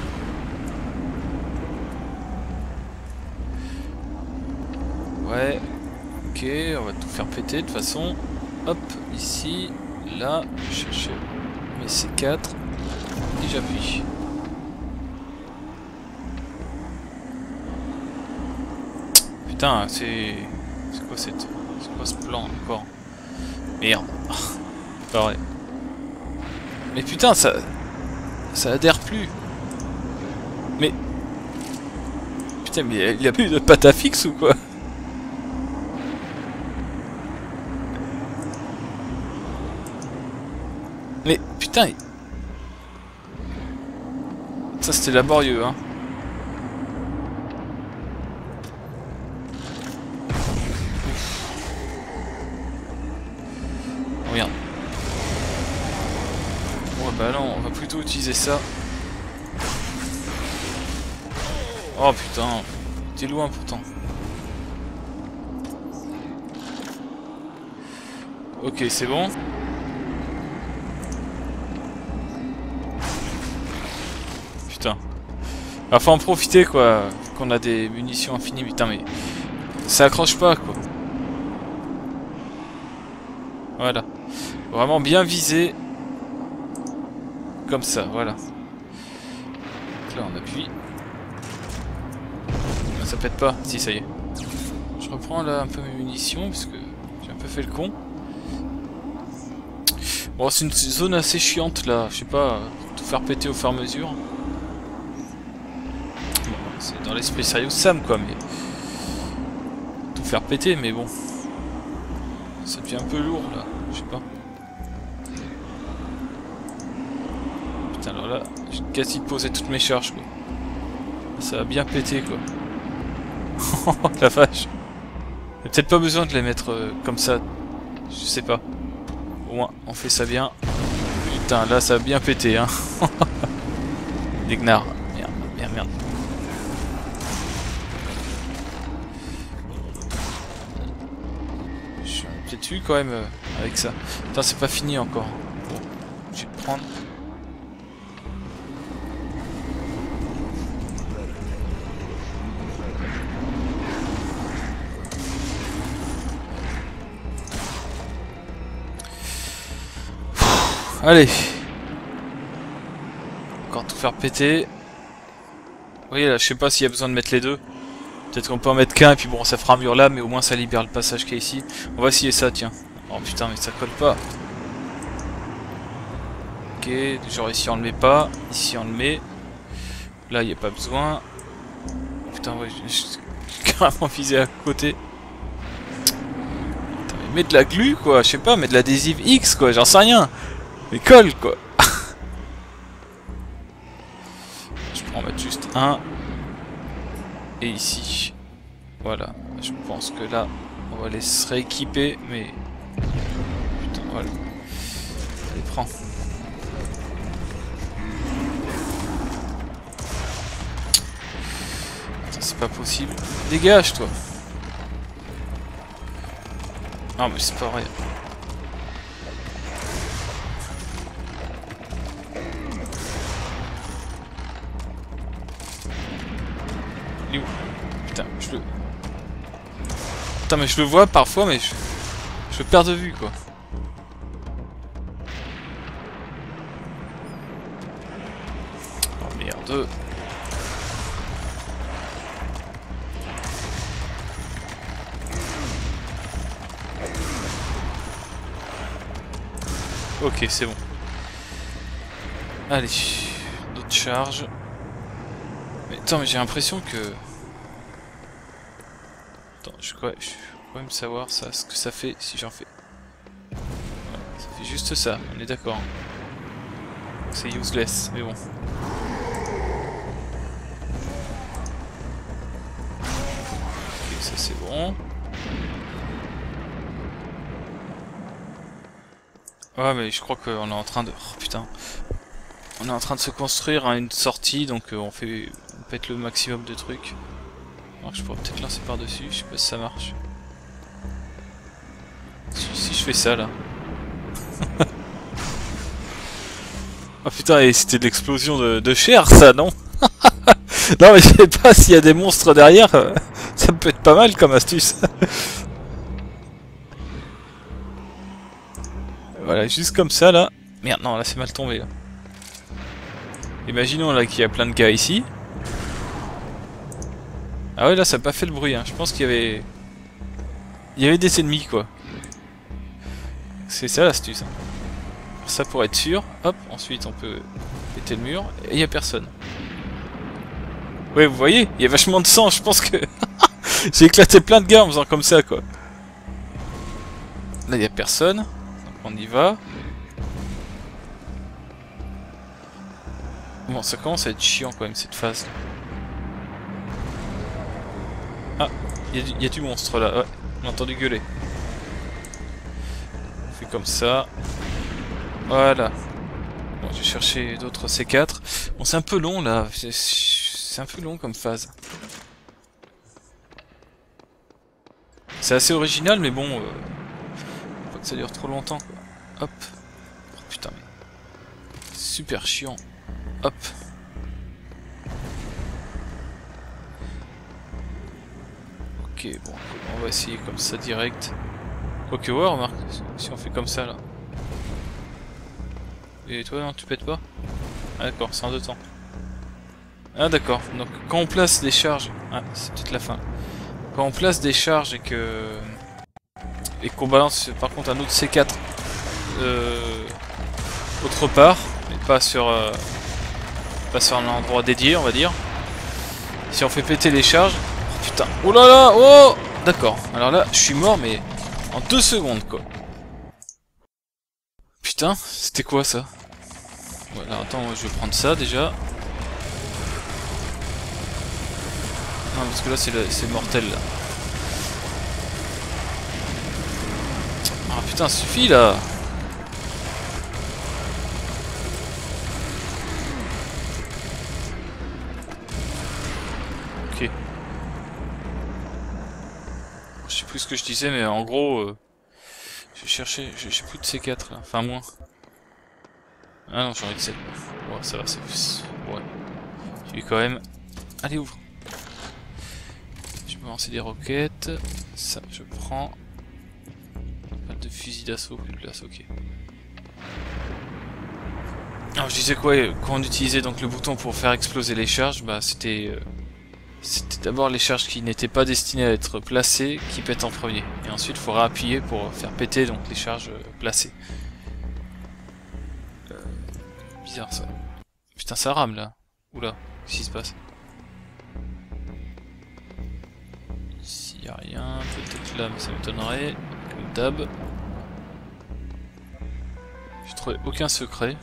Ouais. Ok, on va tout faire péter de toute façon. Hop, ici, là, je cherche mes C quatre et j'appuie. Putain, c'est... C'est quoi cette... C'est quoi ce plan encore? Merde. Pas vrai. Mais putain, ça... Ça adhère plus. Mais... Putain, mais il y a plus de pâte à fixe ou quoi? Mais putain, ça c'était laborieux, hein. Oh merde. Ouais bah non, on va plutôt utiliser ça. Oh putain, t'es loin pourtant. Ok, c'est bon. Putain. Alors faut en profiter quoi, qu'on a des munitions infinies, putain mais... Ça accroche pas quoi. Voilà. Vraiment bien visé. Comme ça, voilà. Donc là on appuie. Ça pète pas, si ça y est. Je reprends là un peu mes munitions, parce que j'ai un peu fait le con. Bon c'est une zone assez chiante là, je sais pas, tout faire péter au fur et à mesure. Bon, c'est dans l'esprit Serious Sam quoi, mais tout faire péter, mais bon, ça devient un peu lourd là, je sais pas. Putain alors là, j'ai quasi posé toutes mes charges quoi. Ça va bien péter quoi. La vache. Il y a peut-être pas besoin de les mettre euh, comme ça, je sais pas. Au moins on fait ça bien. Putain là ça va bien péter hein. Des gnards. Merde, merde, merde. Je suis peut-être eu quand même euh, avec ça. Putain c'est pas fini encore. Bon, je vais le prendre. Allez. Encore tout faire péter. Vous voyez là, je sais pas s'il y a besoin de mettre les deux. Peut-être qu'on peut en mettre qu'un et puis bon ça fera un mur là, mais au moins ça libère le passage qu'il y a ici. On va essayer ça, tiens. Oh putain mais ça colle pas. Ok, genre ici on le met pas, ici on le met. Là il n'y a pas besoin. Putain ouais, j'ai carrément visé à côté. Putain, mais mets de la glu quoi, je sais pas, mets de l'adhésive X quoi, j'en sais rien. Mais colle quoi. Je peux en mettre juste un. Et ici. Voilà. Je pense que là, on va les se rééquiper, mais... Putain, voilà. Allez, prends. C'est pas possible. Dégage toi. Non mais c'est pas vrai. Il est où? Putain, je le... Putain mais je le vois parfois mais je... Je le perds de vue quoi. Oh merde. Ok, c'est bon. Allez, d'autres charges. Mais attends, mais j'ai l'impression que... Attends, je crois, je peux quand même savoir ça, ce que ça fait si j'en fais. Voilà, ça fait juste ça, on est d'accord. C'est useless, mais bon. Ok, ça c'est bon. Ouais mais je crois qu'on est en train de... Oh putain. On est en train de se construire hein, une sortie, donc euh, on fait on pète le maximum de trucs. Alors je pourrais peut-être lancer par dessus, je sais pas si ça marche. Si, si je fais ça là. Oh putain, et c'était de l'explosion de, de chair ça, non? Non mais je sais pas s'il y a des monstres derrière, euh, ça peut être pas mal comme astuce. Voilà, juste comme ça là. Merde, non, là c'est mal tombé là. Imaginons là qu'il y a plein de gars ici. Ah ouais, là ça n'a pas fait le bruit, hein. Je pense qu'il y avait... Il y avait des ennemis quoi. C'est ça l'astuce. Hein. Ça pour être sûr. Hop, ensuite on peut péter le mur. Et il n'y a personne. Ouais, vous voyez, il y a vachement de sang, je pense que... J'ai éclaté plein de gars en faisant comme ça quoi. Là il n'y a personne. On y va. Bon, ça commence à être chiant quand même cette phase. Ah, il y, y a du monstre là. Ouais, on a entendu gueuler. On fait comme ça. Voilà. Bon, je vais chercher d'autres C quatre. Bon, c'est un peu long là. C'est un peu long comme phase. C'est assez original, mais bon. Euh... Faut que ça dure trop longtemps quoi. Hop. Oh, putain mais... Super chiant. Hop. Ok, bon, on va essayer comme ça direct. Ok, ouais, remarque, si on fait comme ça là. Et toi, non, tu pètes pas? Ah d'accord, c'est en deux temps. Ah d'accord, donc quand on place des charges... Ah, c'est peut-être la fin. Quand on place des charges et que... Et qu'on balance par contre un autre C quatre euh, autre part, mais pas sur, euh, pas sur un endroit dédié on va dire, Si on fait péter les charges... Oh putain, oh là là, oh. D'accord, alors là, je suis mort, mais en deux secondes, quoi. Putain, c'était quoi ça? Ouais, alors attends, je vais prendre ça déjà. Non, parce que là, c'est mortel, là. Ah putain, ça suffit, là. Ok. Je sais plus ce que je disais, mais en gros... Euh, je cherchais... J'ai plus de C quatre, là. Enfin, moins. Ah non, j'en ai de sept. Ouais, ça va, c'est... Ouais. J'ai quand même... Allez, ouvre. Je peux lancer des roquettes. Ça, je prends. Pas de fusil d'assaut, plus de place, ok. Alors, je disais quoi, quand on utilisait donc le bouton pour faire exploser les charges, bah c'était... Euh, c'était d'abord les charges qui n'étaient pas destinées à être placées qui pètent en premier. Et ensuite, il faut réappuyer pour faire péter donc les charges euh, placées. Euh, bizarre ça. Putain, ça rame là. Oula, qu'est-ce qui se passe? S'il n'y a rien, peut-être là, mais ça m'étonnerait. Comme d'hab. J'ai trouvé aucun secret.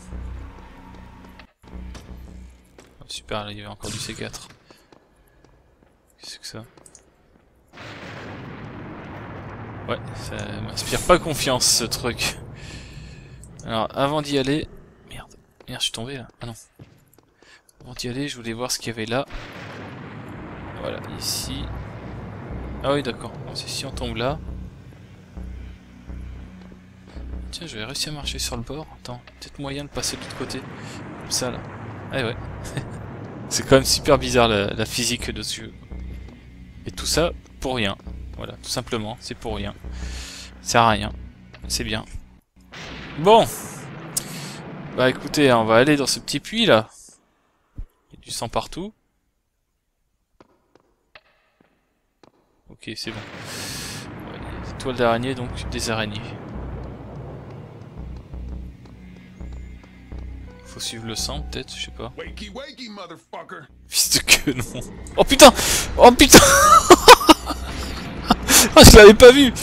Oh, super, là il y avait encore du C quatre. Qu'est-ce que ça? Ouais, ça m'inspire pas confiance ce truc. Alors, avant d'y aller... Merde, merde, je suis tombé là. Ah non. Avant d'y aller, je voulais voir ce qu'il y avait là. Voilà, ici. Ah oui, d'accord. Bon, si on tombe là... Tiens, j'avais réussi à marcher sur le bord. Attends, peut-être moyen de passer de l'autre côté. Comme ça, là. Ah ouais. C'est quand même super bizarre la, la physique dessus. Et tout ça pour rien. Voilà, tout simplement, c'est pour rien. Ça sert à rien. C'est bien. Bon. Bah écoutez, on va aller dans ce petit puits là. Il y a du sang partout. Ok, c'est bon. Ouais, des toiles d'araignée, donc des araignées. Faut suivre le sang, peut-être, je sais pas. Wakey, wakey, motherfucker. Fils de queue, non. Oh putain! Oh putain! Oh, je l'avais pas vu!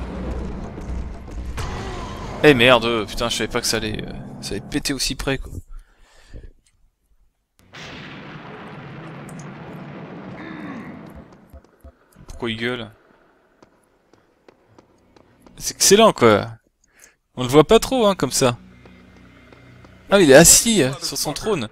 Eh hey, merde, putain, je savais pas que ça allait, euh, ça allait péter aussi près, quoi. Pourquoi il gueule? C'est excellent, quoi. On le voit pas trop, hein, comme ça. Ah, il est assis euh, sur son trône.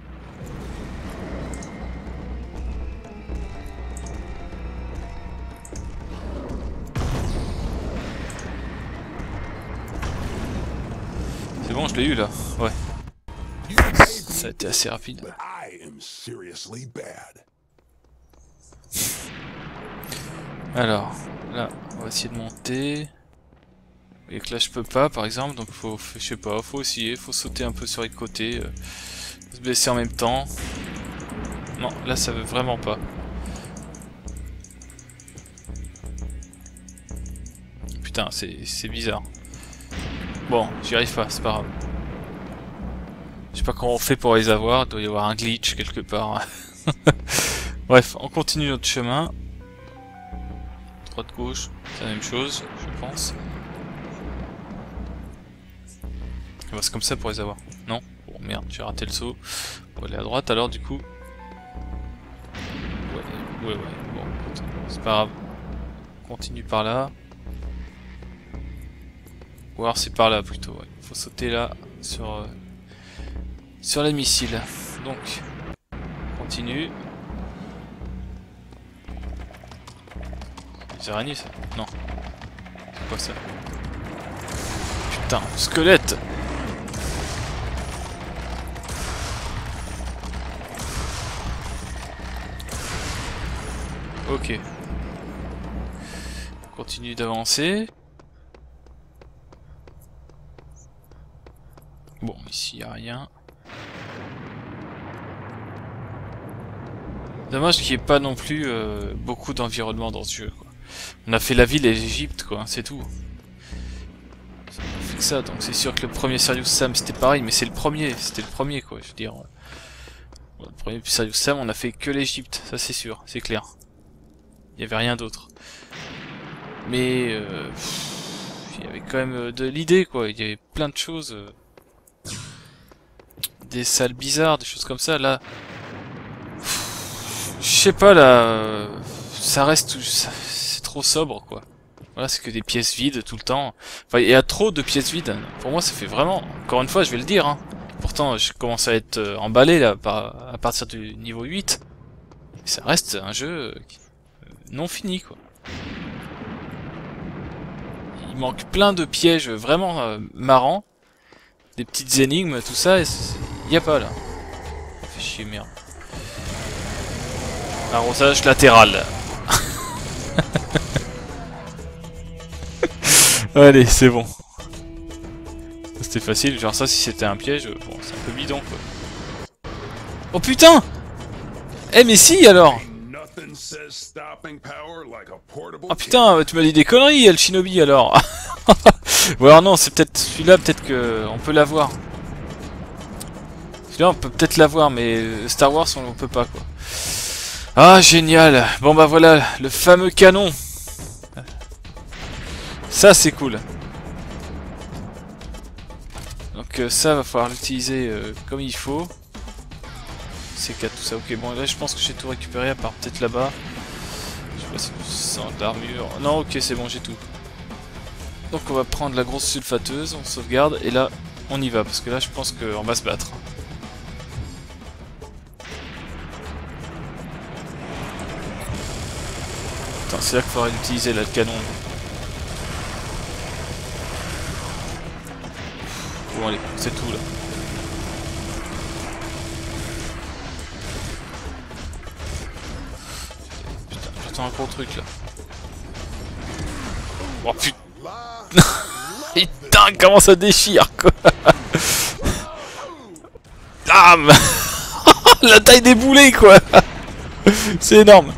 C'est bon, je l'ai eu là. Ouais. Ça a été assez rapide. Alors, là, on va essayer de monter. Et que là je peux pas par exemple, donc faut, je sais pas, faut essayer, faut sauter un peu sur les côtés, euh, se blesser en même temps. Non, là ça veut vraiment pas. Putain, c'est bizarre. Bon, j'y arrive pas, c'est pas grave. Je sais pas comment on fait pour les avoir, il doit y avoir un glitch quelque part. Bref, on continue notre chemin. Droite gauche, c'est la même chose, je pense. C'est comme ça pour les avoir. Non? Bon merde, j'ai raté le saut. On va aller à droite alors du coup. Ouais, ouais, ouais. Bon, c'est pas grave. On continue par là. Ou alors c'est par là plutôt, ouais. Faut sauter là sur euh, sur les missiles. Donc, on continue. Des araignées ça? Non. C'est quoi ça? Putain, squelette! Ok. On continue d'avancer. Bon, ici il n'y a rien. Dommage qu'il n'y ait pas non plus euh, beaucoup d'environnement dans ce jeu, quoi. On a fait la ville et l'Égypte, quoi, c'est tout. Ça fait que ça, donc c'est sûr que le premier Serious Sam c'était pareil, mais c'est le premier, c'était le premier, quoi, je veux dire. Bon, le premier Serious Sam, on a fait que l'Egypte, ça c'est sûr, c'est clair. Il n'y avait rien d'autre. Mais euh, pff, il y avait quand même de l'idée, quoi. Il y avait plein de choses. Euh, des salles bizarres, des choses comme ça. Là, je sais pas, là, euh, ça reste, c'est trop sobre, quoi. Voilà, c'est que des pièces vides tout le temps. Enfin, il y a trop de pièces vides. Pour moi, ça fait vraiment... Encore une fois, je vais le dire, hein. Pourtant, je commence à être euh, emballé, là, par, à partir du niveau huit. Et ça reste un jeu euh, non fini, quoi. Il manque plein de pièges vraiment euh, marrants. Des petites énigmes, tout ça, et il y a pas, là. Ça fait chier, merde. Arrosage latéral. Allez, c'est bon. C'était facile, genre ça si c'était un piège, bon c'est un peu bidon quoi. Oh putain! Eh mais si alors! Oh putain, tu m'as dit des conneries, El Shinobi alors! Ou alors non, c'est peut-être celui-là, peut-être que on peut l'avoir. Celui-là on peut peut-être l'avoir, mais Star Wars on, on peut pas quoi. Ah génial! Bon bah voilà, le fameux canon! Ça c'est cool. Donc euh, ça va falloir l'utiliser euh, comme il faut. C quatre tout ça, ok bon là je pense que j'ai tout récupéré à part peut-être là-bas. Je sais pas si je sens de l'armure. Non ok c'est bon j'ai tout. Donc on va prendre la grosse sulfateuse, on sauvegarde et là on y va parce que là je pense qu'on va se battre. Attends c'est là qu'il faudrait l'utiliser là le canon. Bon allez, c'est tout là. Putain, j'attends un gros truc là. Oh putain. Putain, comment ça déchire quoi. Bam. La taille des boulets quoi. C'est énorme.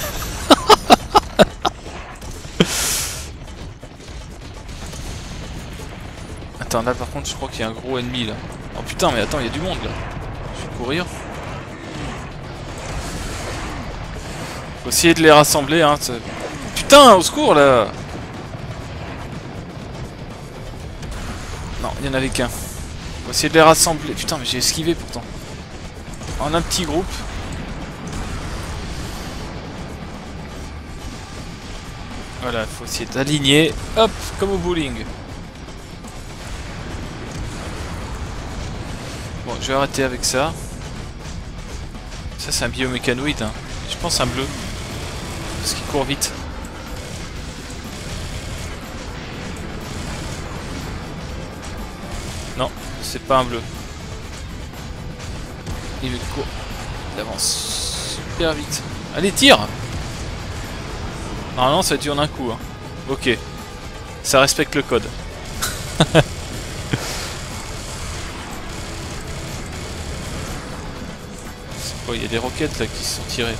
Attends, là par contre je crois qu'il y a un gros ennemi là. Oh putain mais attends, il y a du monde là. Je vais courir. Faut essayer de les rassembler hein. Putain, au secours là. Non, il y en avait qu'un. Faut essayer de les rassembler. Putain mais j'ai esquivé pourtant. En un petit groupe. Voilà, faut essayer d'aligner. Hop, comme au bowling. Bon, je vais arrêter avec ça. Ça, c'est un biomécanoïde. Hein. Je pense un bleu. Parce qu'il court vite. Non, c'est pas un bleu. Il court. Il avance super vite. Allez, tire! Normalement, ça dure d'un coup. Hein. Ok. Ça respecte le code. Il y a des roquettes là qui se sont tirées.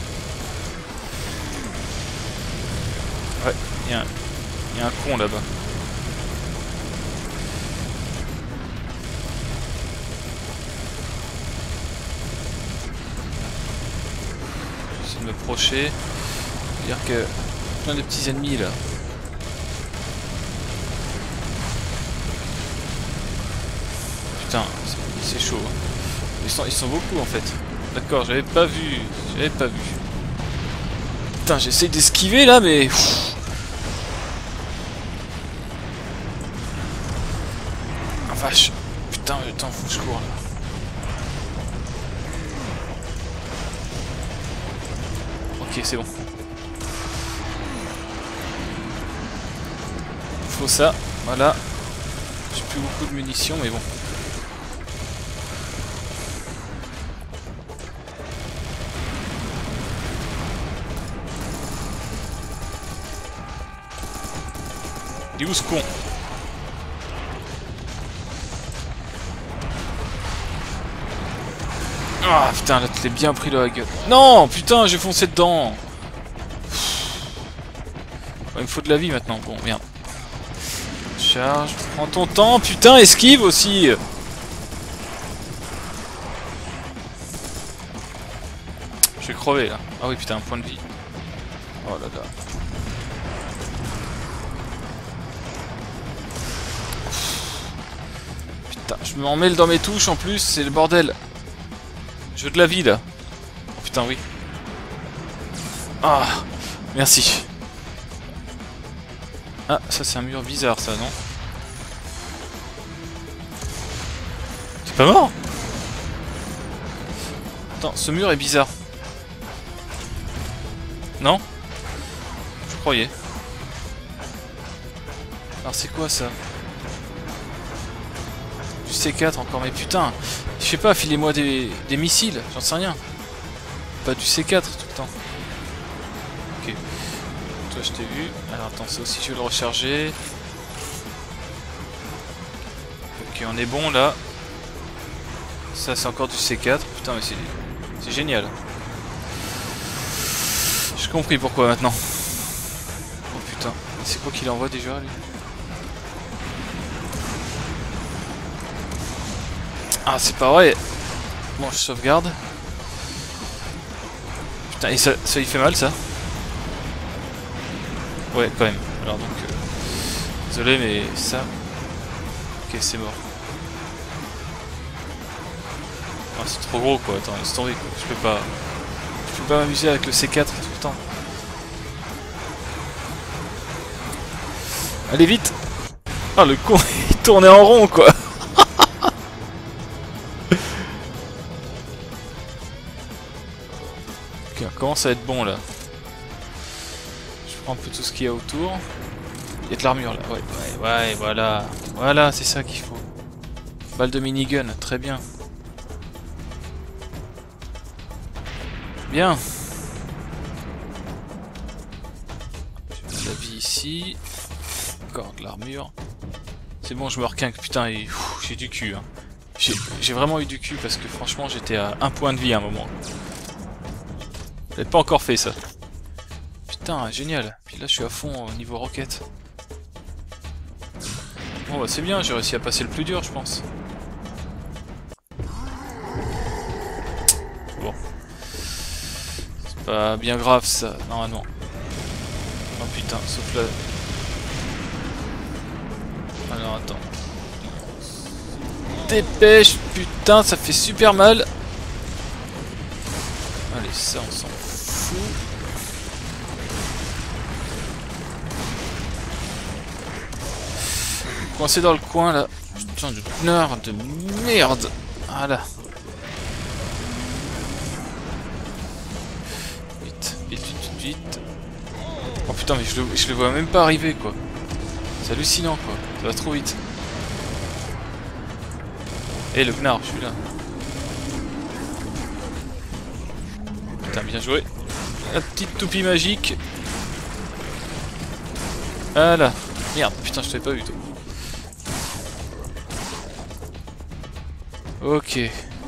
Ouais, il y a un, il y a un con là-bas. J'essaie de me procher. Dire que plein de petits ennemis là. Putain, c'est chaud. Ils sont, ils sont beaucoup en fait. D'accord, j'avais pas vu, j'avais pas vu. Putain, j'essaie d'esquiver là, mais... Ah vache. Putain, le temps, faut que je cours là. Ok, c'est bon. Faut ça, voilà. J'ai plus beaucoup de munitions, mais bon. Il est où ce con? Ah putain, là tu l'as bien pris dans la gueule. Non, putain, j'ai foncé dedans. Il me faut de la vie maintenant. Bon, merde. Charge, prends ton temps, putain, esquive aussi. vais crever là. Ah oui putain, un point de vie. Oh là là. Putain, je m'en mêle dans mes touches en plus, c'est le bordel. Je veux de la vie là. Oh, putain oui. Ah, merci. Ah, ça c'est un mur bizarre ça, non? C'est pas mort? Attends, ce mur est bizarre. Non? Je croyais. Alors c'est quoi ça? Du C quatre encore, mais putain! Je sais pas, filez-moi des, des missiles, j'en sais rien. Pas du C quatre tout le temps. Ok. Toi je t'ai vu. Alors attends, ça aussi je vais le recharger. Ok, on est bon là. Ça c'est encore du C quatre. Putain mais c'est... C'est génial. J'ai compris pourquoi maintenant. Oh putain. C'est quoi qu'il envoie déjà lui? Ah c'est pas vrai. Bon je sauvegarde. Putain et ça, ça lui fait mal ça? Ouais quand même. Alors donc... Euh... Désolé mais ça... Ok c'est mort. Ah, c'est trop gros quoi, attends laisse tomber quoi. Je peux pas... Je peux pas m'amuser avec le C quatre tout le temps. Allez vite. Ah le con il tournait en rond quoi. Ok, on commence à être bon là. Je prends un peu tout ce qu'il y a autour. Il y a de l'armure là, ouais, ouais, ouais, voilà. Voilà, c'est ça qu'il faut. Balle de minigun, très bien. Bien. J'ai de la vie ici. Encore de l'armure. C'est bon, je me requinque, putain, j'ai du cul. Hein. J'ai vraiment eu du cul parce que franchement j'étais à un point de vie à un moment. J'avais pas encore fait ça. Putain, génial. Puis là je suis à fond au niveau roquette. Bon bah c'est bien, j'ai réussi à passer le plus dur je pense. Bon. C'est pas bien grave ça, normalement. Oh putain, sauf là... Alors attends. Dépêche, putain, ça fait super mal. Allez, ça on s'en fout. Coincé dans le coin là. Putain de knard de merde. Voilà. Vite, vite, vite, vite. Oh putain, mais je le, je le vois même pas arriver quoi. C'est hallucinant quoi. Ça va trop vite. Et le gnard, je suis là. Putain, bien joué. La petite toupie magique. Voilà. Merde, putain, je t'avais pas vu toi. Ok.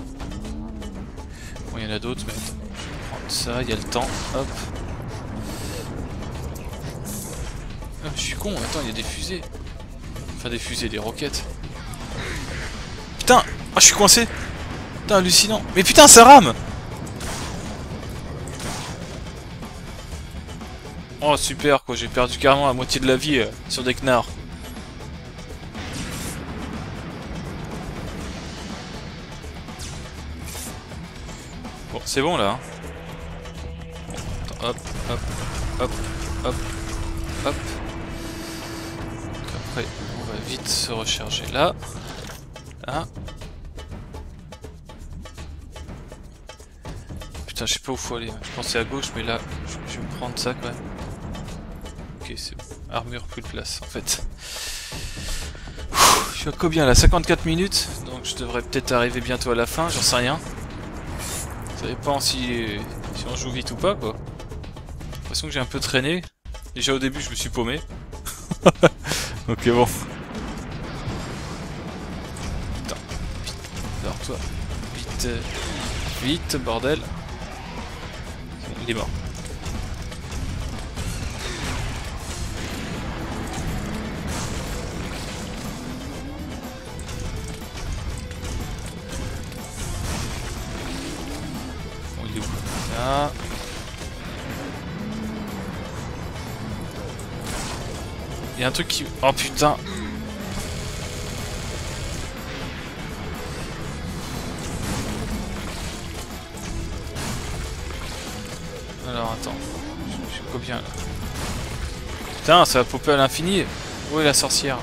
Bon, il y en a d'autres, mais attends. Je vais prendre ça, il y a le temps. Hop. Ah, je suis con, attends, il y a des fusées. Enfin, des fusées, des roquettes. Putain! Ah, je suis coincé! Putain, hallucinant! Mais putain, ça rame! Oh, super, quoi, j'ai perdu carrément la moitié de la vie euh, sur des knards. Bon, c'est bon là. Hein. Attends, hop, hop, hop, hop, hop. Donc après, on va vite se recharger là. Là. Putain, je sais pas où faut aller. Je pensais à gauche, mais là, je, je vais me prendre ça quand même. Ok, c'est bon. Armure, plus de place en fait. Je suis à combien là? cinquante-quatre minutes. Donc je devrais peut-être arriver bientôt à la fin, j'en sais rien. Ça dépend si, si on joue vite ou pas quoi. J'ai l'impression que j'ai un peu traîné. Déjà au début je me suis paumé. Ok bon. Putain, vite. Alors toi, vite, euh, vite bordel. Il est mort. Bon, il est où? Là. Voilà. Il y a un truc qui... Oh putain. Alors attends. Je suis combien là? Putain, ça va popper à l'infini. Où est la sorcière?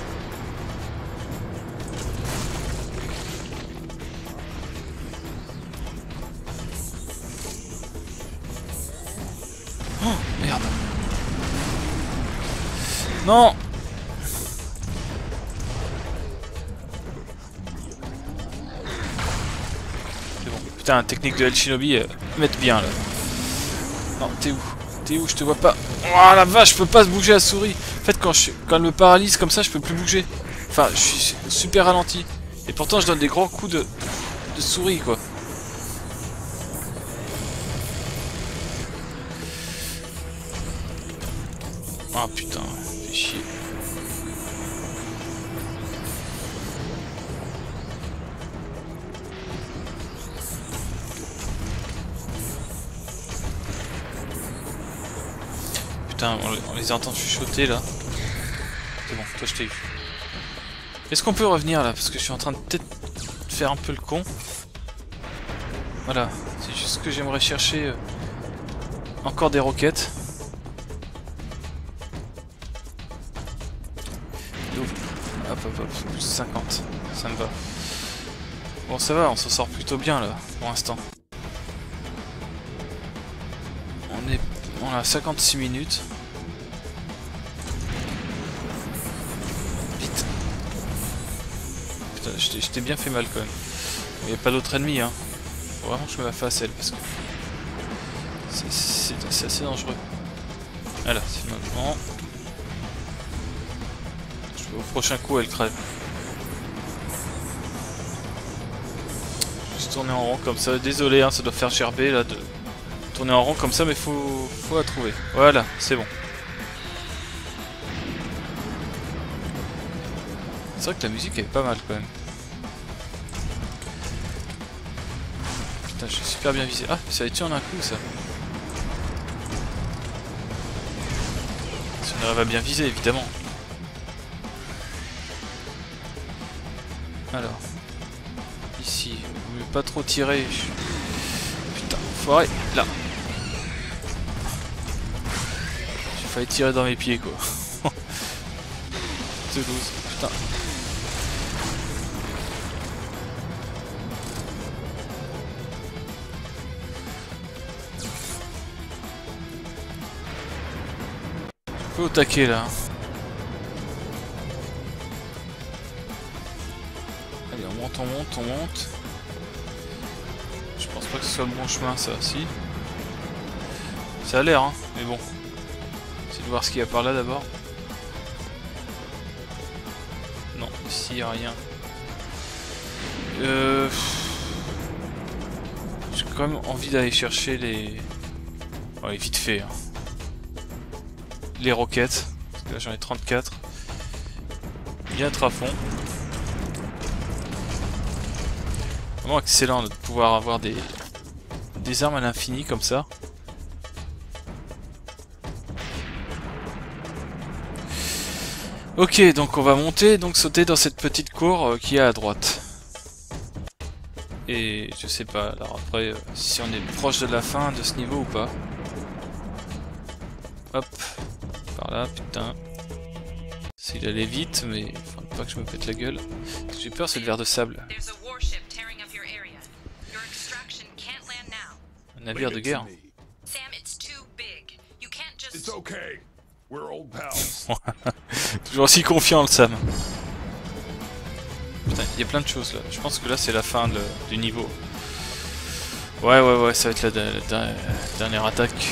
Oh merde. Non. C'est bon. Putain, technique de El Shinobi, euh, mettre bien là. Non, t'es où? T'es où? Je te vois pas. Oh la vache, je peux pas se bouger la souris. En fait, quand, je, quand elle me paralyse comme ça, je peux plus bouger. Enfin, je suis super ralenti. Et pourtant, je donne des grands coups de, de souris, quoi. Ah putain, fait chier. Putain, on, on les entend chuchoter là. C'est bon, toi je t'ai eu. Est-ce qu'on peut revenir là? Parce que je suis en train de peut-être faire un peu le con. Voilà, c'est juste que j'aimerais chercher euh, encore des roquettes. Hop hop hop, plus cinquante, ça me va. Bon ça va, on s'en sort plutôt bien là, pour l'instant. On est... on a cinquante-six minutes. Vite. Putain, je t'ai bien fait mal quand même. Il n'y a pas d'autres ennemis hein. Faut vraiment que je me la fasse elle parce que... c'est assez dangereux. Voilà, c'est maintenant. Au prochain coup, elle crève. Juste tourner en rond comme ça. Désolé, hein, ça doit faire gerber là de tourner en rond comme ça, mais faut, faut la trouver. Voilà, c'est bon. C'est vrai que la musique elle est pas mal quand même. Putain, je suis super bien visé. Ah, ça a été en un coup ça. Si on arrive à bien viser, évidemment. Alors, ici, je ne vais pas trop tirer. Putain, foiré, là. J'ai failli tirer dans mes pieds quoi. Toulouse, putain. Je peux au taquet là. On monte, on monte, on monte. Je pense pas que ce soit le bon chemin ça, si. Ça a l'air hein, mais bon. C'est de voir ce qu'il y a par là d'abord. Non, ici y a rien. Euh... J'ai quand même envie d'aller chercher les... Ouais, vite fait. Hein. Les roquettes. Parce que là j'en ai trente-quatre. Bien être à fond. Vraiment excellent de pouvoir avoir des, des armes à l'infini comme ça. Ok, donc on va monter, donc sauter dans cette petite cour euh, qui est à droite. Et je sais pas, alors après, euh, si on est proche de la fin de ce niveau ou pas. Hop, par là, putain. S'il allait vite, mais faut pas que je me pète la gueule. J'ai peur, c'est le verre de sable. Un navire de guerre. Toujours aussi confiant le Sam. Putain, il y a plein de choses là. Je pense que là c'est la fin de, du niveau. Ouais ouais ouais, ça va être la, la, la, la dernière attaque.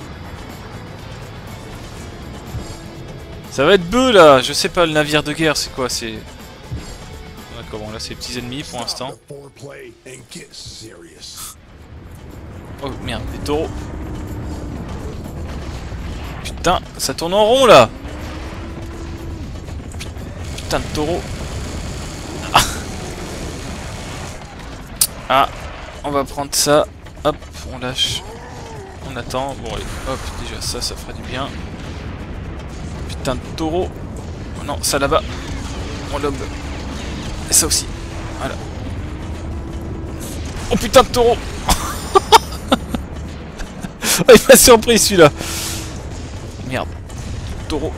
Ça va être beu là. Je sais pas, le navire de guerre c'est quoi? C'est... D'accord, bon là c'est les petits ennemis pour l'instant. Oh merde, des taureaux. Putain, ça tourne en rond là. Putain de taureau. Ah. Ah, on va prendre ça. Hop, on lâche. On attend. Bon allez, hop, déjà ça, ça ferait du bien. Putain de taureau. Oh non, ça là-bas. On lobe. Et ça aussi. Voilà. Oh putain de taureau. Oh, il m'a surpris celui-là. Merde. Taureau.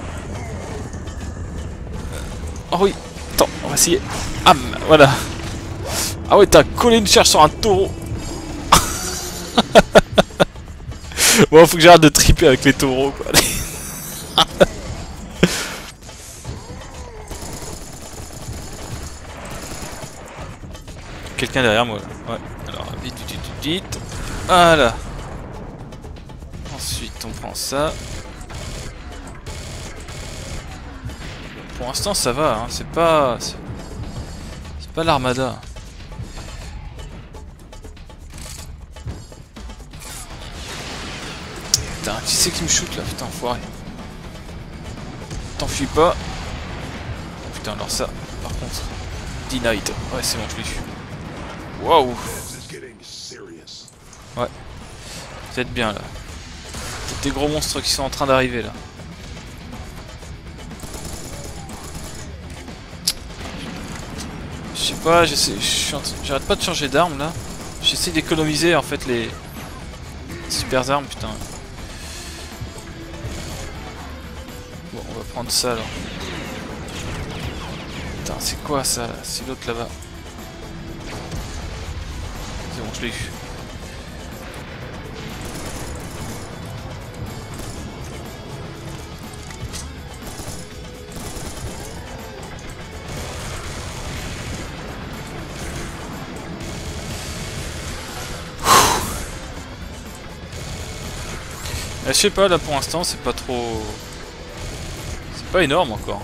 Oh oui. Attends, on va essayer. Ah, voilà. Ah ouais, t'as collé une charge sur un taureau. Bon, faut que j'arrête de triper avec les taureaux, quoi. Quelqu'un derrière moi, là. Ouais. Alors, vite, vite, vite, vite. Voilà. Ensuite, on prend ça. Pour l'instant, ça va, hein. C'est pas... C'est pas l'armada. Putain, qui c'est qui me shoot là? Putain, enfoiré. T'enfuis pas. Putain, alors ça, par contre. Denied. Ouais, c'est bon, je l'ai vu. Waouh. Ouais. Vous êtes bien là. Des gros monstres qui sont en train d'arriver là. Je sais pas, j'essaie. J'arrête pas de changer d'arme là. J'essaie d'économiser en fait les super armes, putain. Bon, on va prendre ça alors. Putain, c'est quoi ça là? C'est l'autre là-bas. C'est bon, je l'ai eu. Je sais pas, là pour l'instant c'est pas trop... C'est pas énorme encore.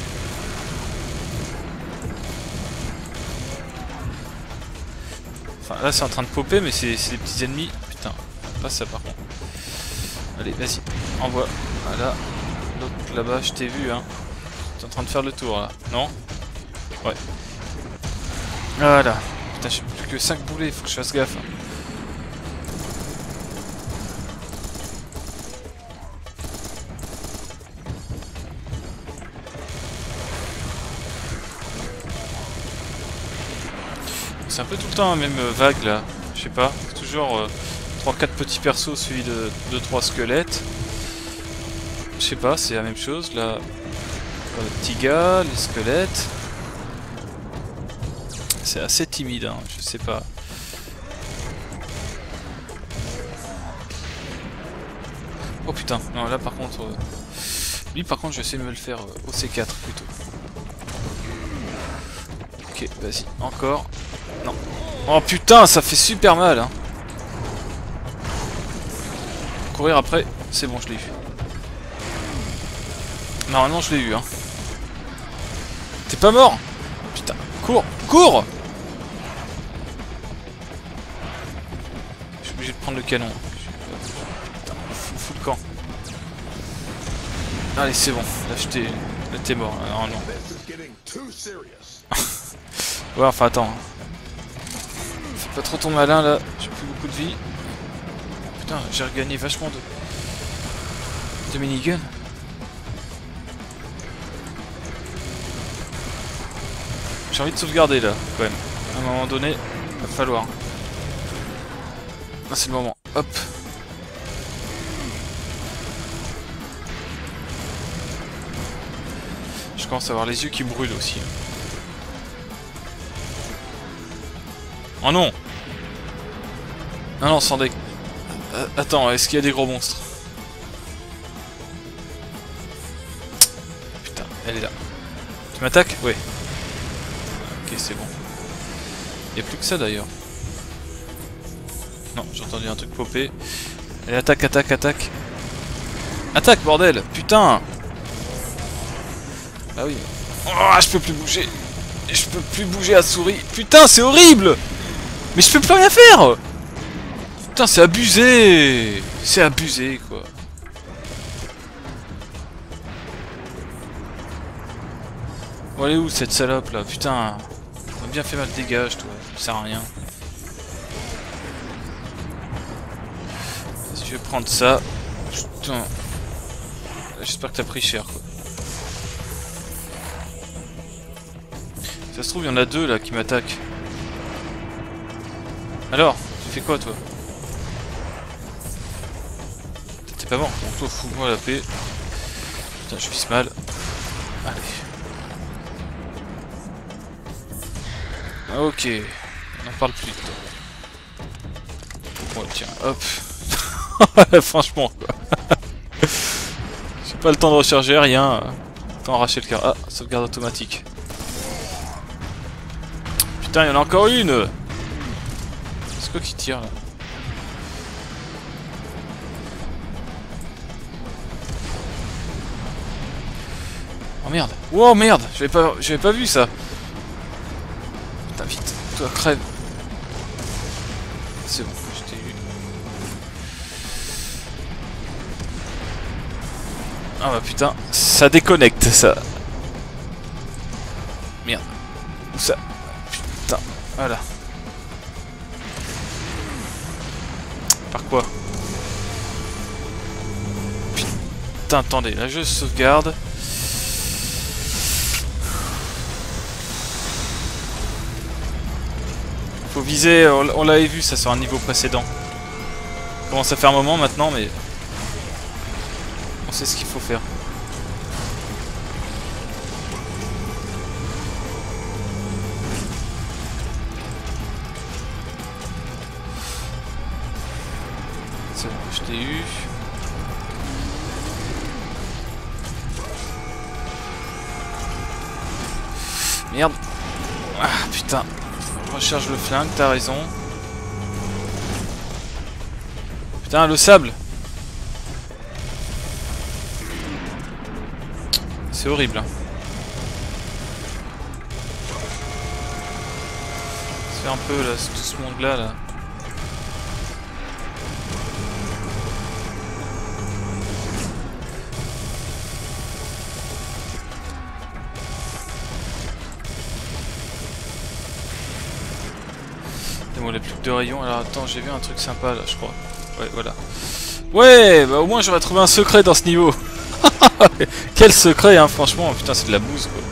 Enfin là c'est en train de popper mais c'est des petits ennemis. Putain, pas ça par contre. Allez, vas-y, envoie. Voilà. L'autre là-bas, je t'ai vu hein. T'es en train de faire le tour là, non? Ouais. Voilà. Putain, j'ai plus que cinq boulets, faut que je fasse gaffe. Hein. C'est un peu tout le temps la même vague là, je sais pas, toujours euh, trois quatre petits persos suivis de deux trois squelettes. Je sais pas, c'est la même chose là. Le petit gars, les squelettes. C'est assez timide, hein, je sais pas. Oh putain, non là par contre... Euh... Lui par contre je sais me le faire euh, au C quatre plutôt. Ok, vas-y, encore. Non. Oh putain, ça fait super mal hein. Courir après, c'est bon, je l'ai eu. Normalement je l'ai eu hein. T'es pas mort? Putain, cours, cours. Je suis obligé de prendre le canon. Putain, fous, fous le camp. Allez, c'est bon, là je t'ai... Là t'es mort, alors non. Ouais, enfin attends. Fais pas trop ton malin là, j'ai plus beaucoup de vie. Putain, j'ai regagné vachement de... de minigun. J'ai envie de sauvegarder là, quand même. À un moment donné, va falloir. Ah, c'est le moment. Hop. Je commence à avoir les yeux qui brûlent aussi. Oh non! Non, non, sans deck. Euh, attends, est-ce qu'il y a des gros monstres? Putain, elle est là. Tu m'attaques? Ouais. Ok, c'est bon. Y'a plus que ça d'ailleurs. Non, j'ai entendu un truc popper. Allez, attaque, attaque, attaque. Attaque, bordel! Putain! Ah oui. Oh, je peux plus bouger. Je peux plus bouger à souris. Putain, c'est horrible! Mais je peux plus rien faire! Putain, c'est abusé! C'est abusé, quoi. Bon, elle est où cette salope là? Putain, on a bien fait mal, dégage, toi. Ça sert à rien. Je vais prendre ça. Putain. J'espère que t'as pris cher, quoi. Ça se trouve, il y en a deux là qui m'attaquent. Alors, tu fais quoi toi? T'es pas mort? Bon, toi, fous-moi la paix. Putain, je vise mal. Allez. Ok. On en parle plus de toi. Bon, tiens, hop. Franchement, quoi. J'ai pas le temps de recharger, rien. Tant arracher le cœur. Ah, sauvegarde automatique. Putain, il y en a encore une. C'est quoi qui tire là? Oh merde. Oh merde, j'avais pas, j'avais pas vu ça. Putain, vite, toi crève. C'est bon, je t'ai eu. Ah bah putain, ça déconnecte ça. Merde. Où ça? Putain, voilà. Par quoi? Putain, attendez, là je sauvegarde. Faut viser, on, on l'avait vu ça sur un niveau précédent. Commence à faire un moment maintenant, mais on sait ce qu'il faut faire. C'est bon, je t'ai eu. Merde. Ah putain. Recharge le flingue, t'as raison. Putain, le sable. C'est horrible. Hein. C'est un peu là, tout ce monde là là. Bon, il n'y a plus que deux rayons. Alors attends, j'ai vu un truc sympa là, je crois. Ouais, voilà. Ouais, bah au moins j'aurais trouvé un secret dans ce niveau. Quel secret, hein, franchement. Putain, c'est de la bouse, quoi.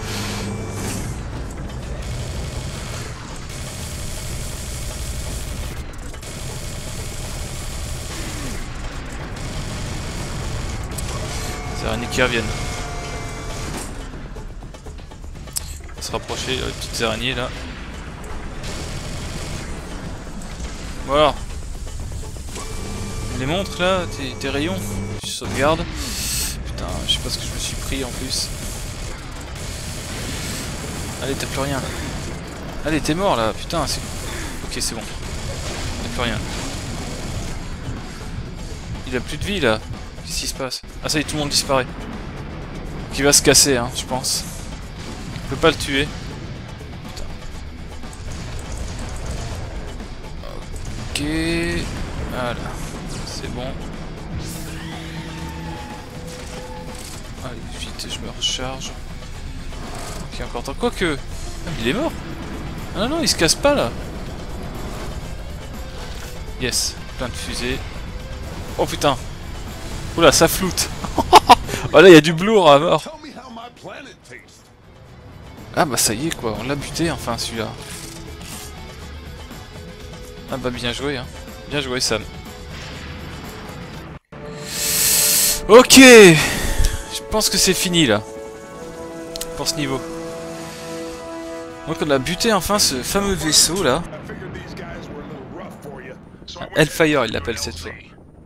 C'est araignées qui reviennent. On va se rapprocher, les petites araignées là. Voilà. Les montres là, tes, tes rayons. Je sauvegarde. Putain, je sais pas ce que je me suis pris en plus. Allez, t'as plus rien. Allez, t'es mort là. Putain, c'est. Ok, c'est bon. T'as plus rien. Il a plus de vie là. Qu'est-ce qui se passe? Ah, ça y est, tout le monde disparaît. Qui va se casser, hein, je pense. Je peux pas le tuer. Ok, voilà, c'est bon. Allez, vite, je me recharge. Ok, encore temps. Quoique, ah, il est mort. Ah non, non, il se casse pas là. Yes, plein de fusées. Oh putain. Oula, ça floute. Oh là, il y a du blour à mort. Ah bah ça y est quoi, on l'a buté enfin celui-là. Ah bah bien joué, hein. Bien joué Sam. Ok. Je pense que c'est fini là. Pour ce niveau. Donc on a buté enfin ce fameux vaisseau là. Ah, Hellfire il l'appelle cette fois.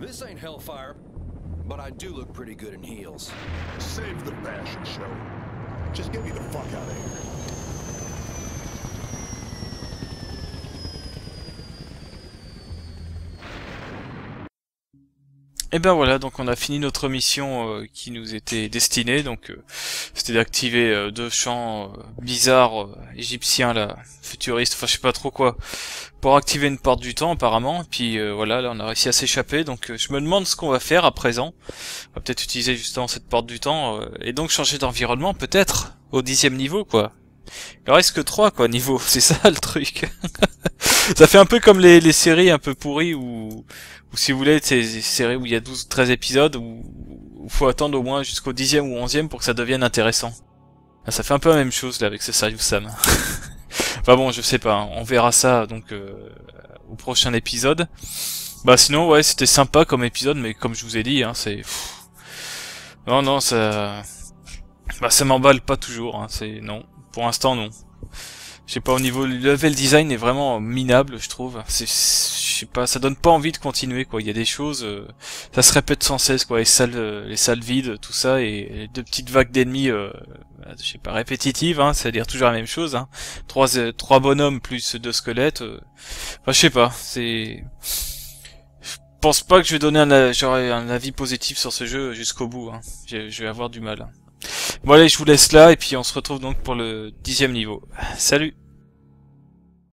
Et ben voilà, donc on a fini notre mission euh, qui nous était destinée, donc euh, c'était d'activer euh, deux champs euh, bizarres euh, égyptiens là, futuristes, enfin je sais pas trop quoi, pour activer une porte du temps apparemment, et puis euh, voilà, là on a réussi à s'échapper, donc euh, je me demande ce qu'on va faire à présent. On va peut-être utiliser justement cette porte du temps, euh, et donc changer d'environnement peut-être, au dixième niveau quoi. Il en reste que trois quoi, niveau, c'est ça le truc. Ça fait un peu comme les, les séries un peu pourries où, où si vous voulez, c'est des séries où il y a douze treize épisodes où il faut attendre au moins jusqu'au dixième ou onzième pour que ça devienne intéressant. Ça fait un peu la même chose là avec ce Serious Sam. Enfin bon, je sais pas, hein. On verra ça donc euh, au prochain épisode. Bah sinon ouais, c'était sympa comme épisode, mais comme je vous ai dit, hein, c'est pff... non non ça, bah ça m'emballe pas toujours. Hein. C'est non, pour l'instant non. Je sais pas, au niveau du level design est vraiment minable, je trouve. C'est, je sais pas, ça donne pas envie de continuer quoi. Il y a des choses, euh, ça se répète sans cesse quoi. Les salles, euh, les salles vides, tout ça, et, et deux petites vagues d'ennemis, euh, je sais pas, répétitives, hein, c'est-à-dire toujours la même chose. Hein. Trois, euh, trois bonhommes plus deux squelettes. Euh... Enfin, je sais pas, c'est. Je pense pas que je vais donner un, j'aurai un avis positif sur ce jeu jusqu'au bout. Hein. Je, je vais avoir du mal. Bon allez, je vous laisse là et puis on se retrouve donc pour le dixième niveau. Salut!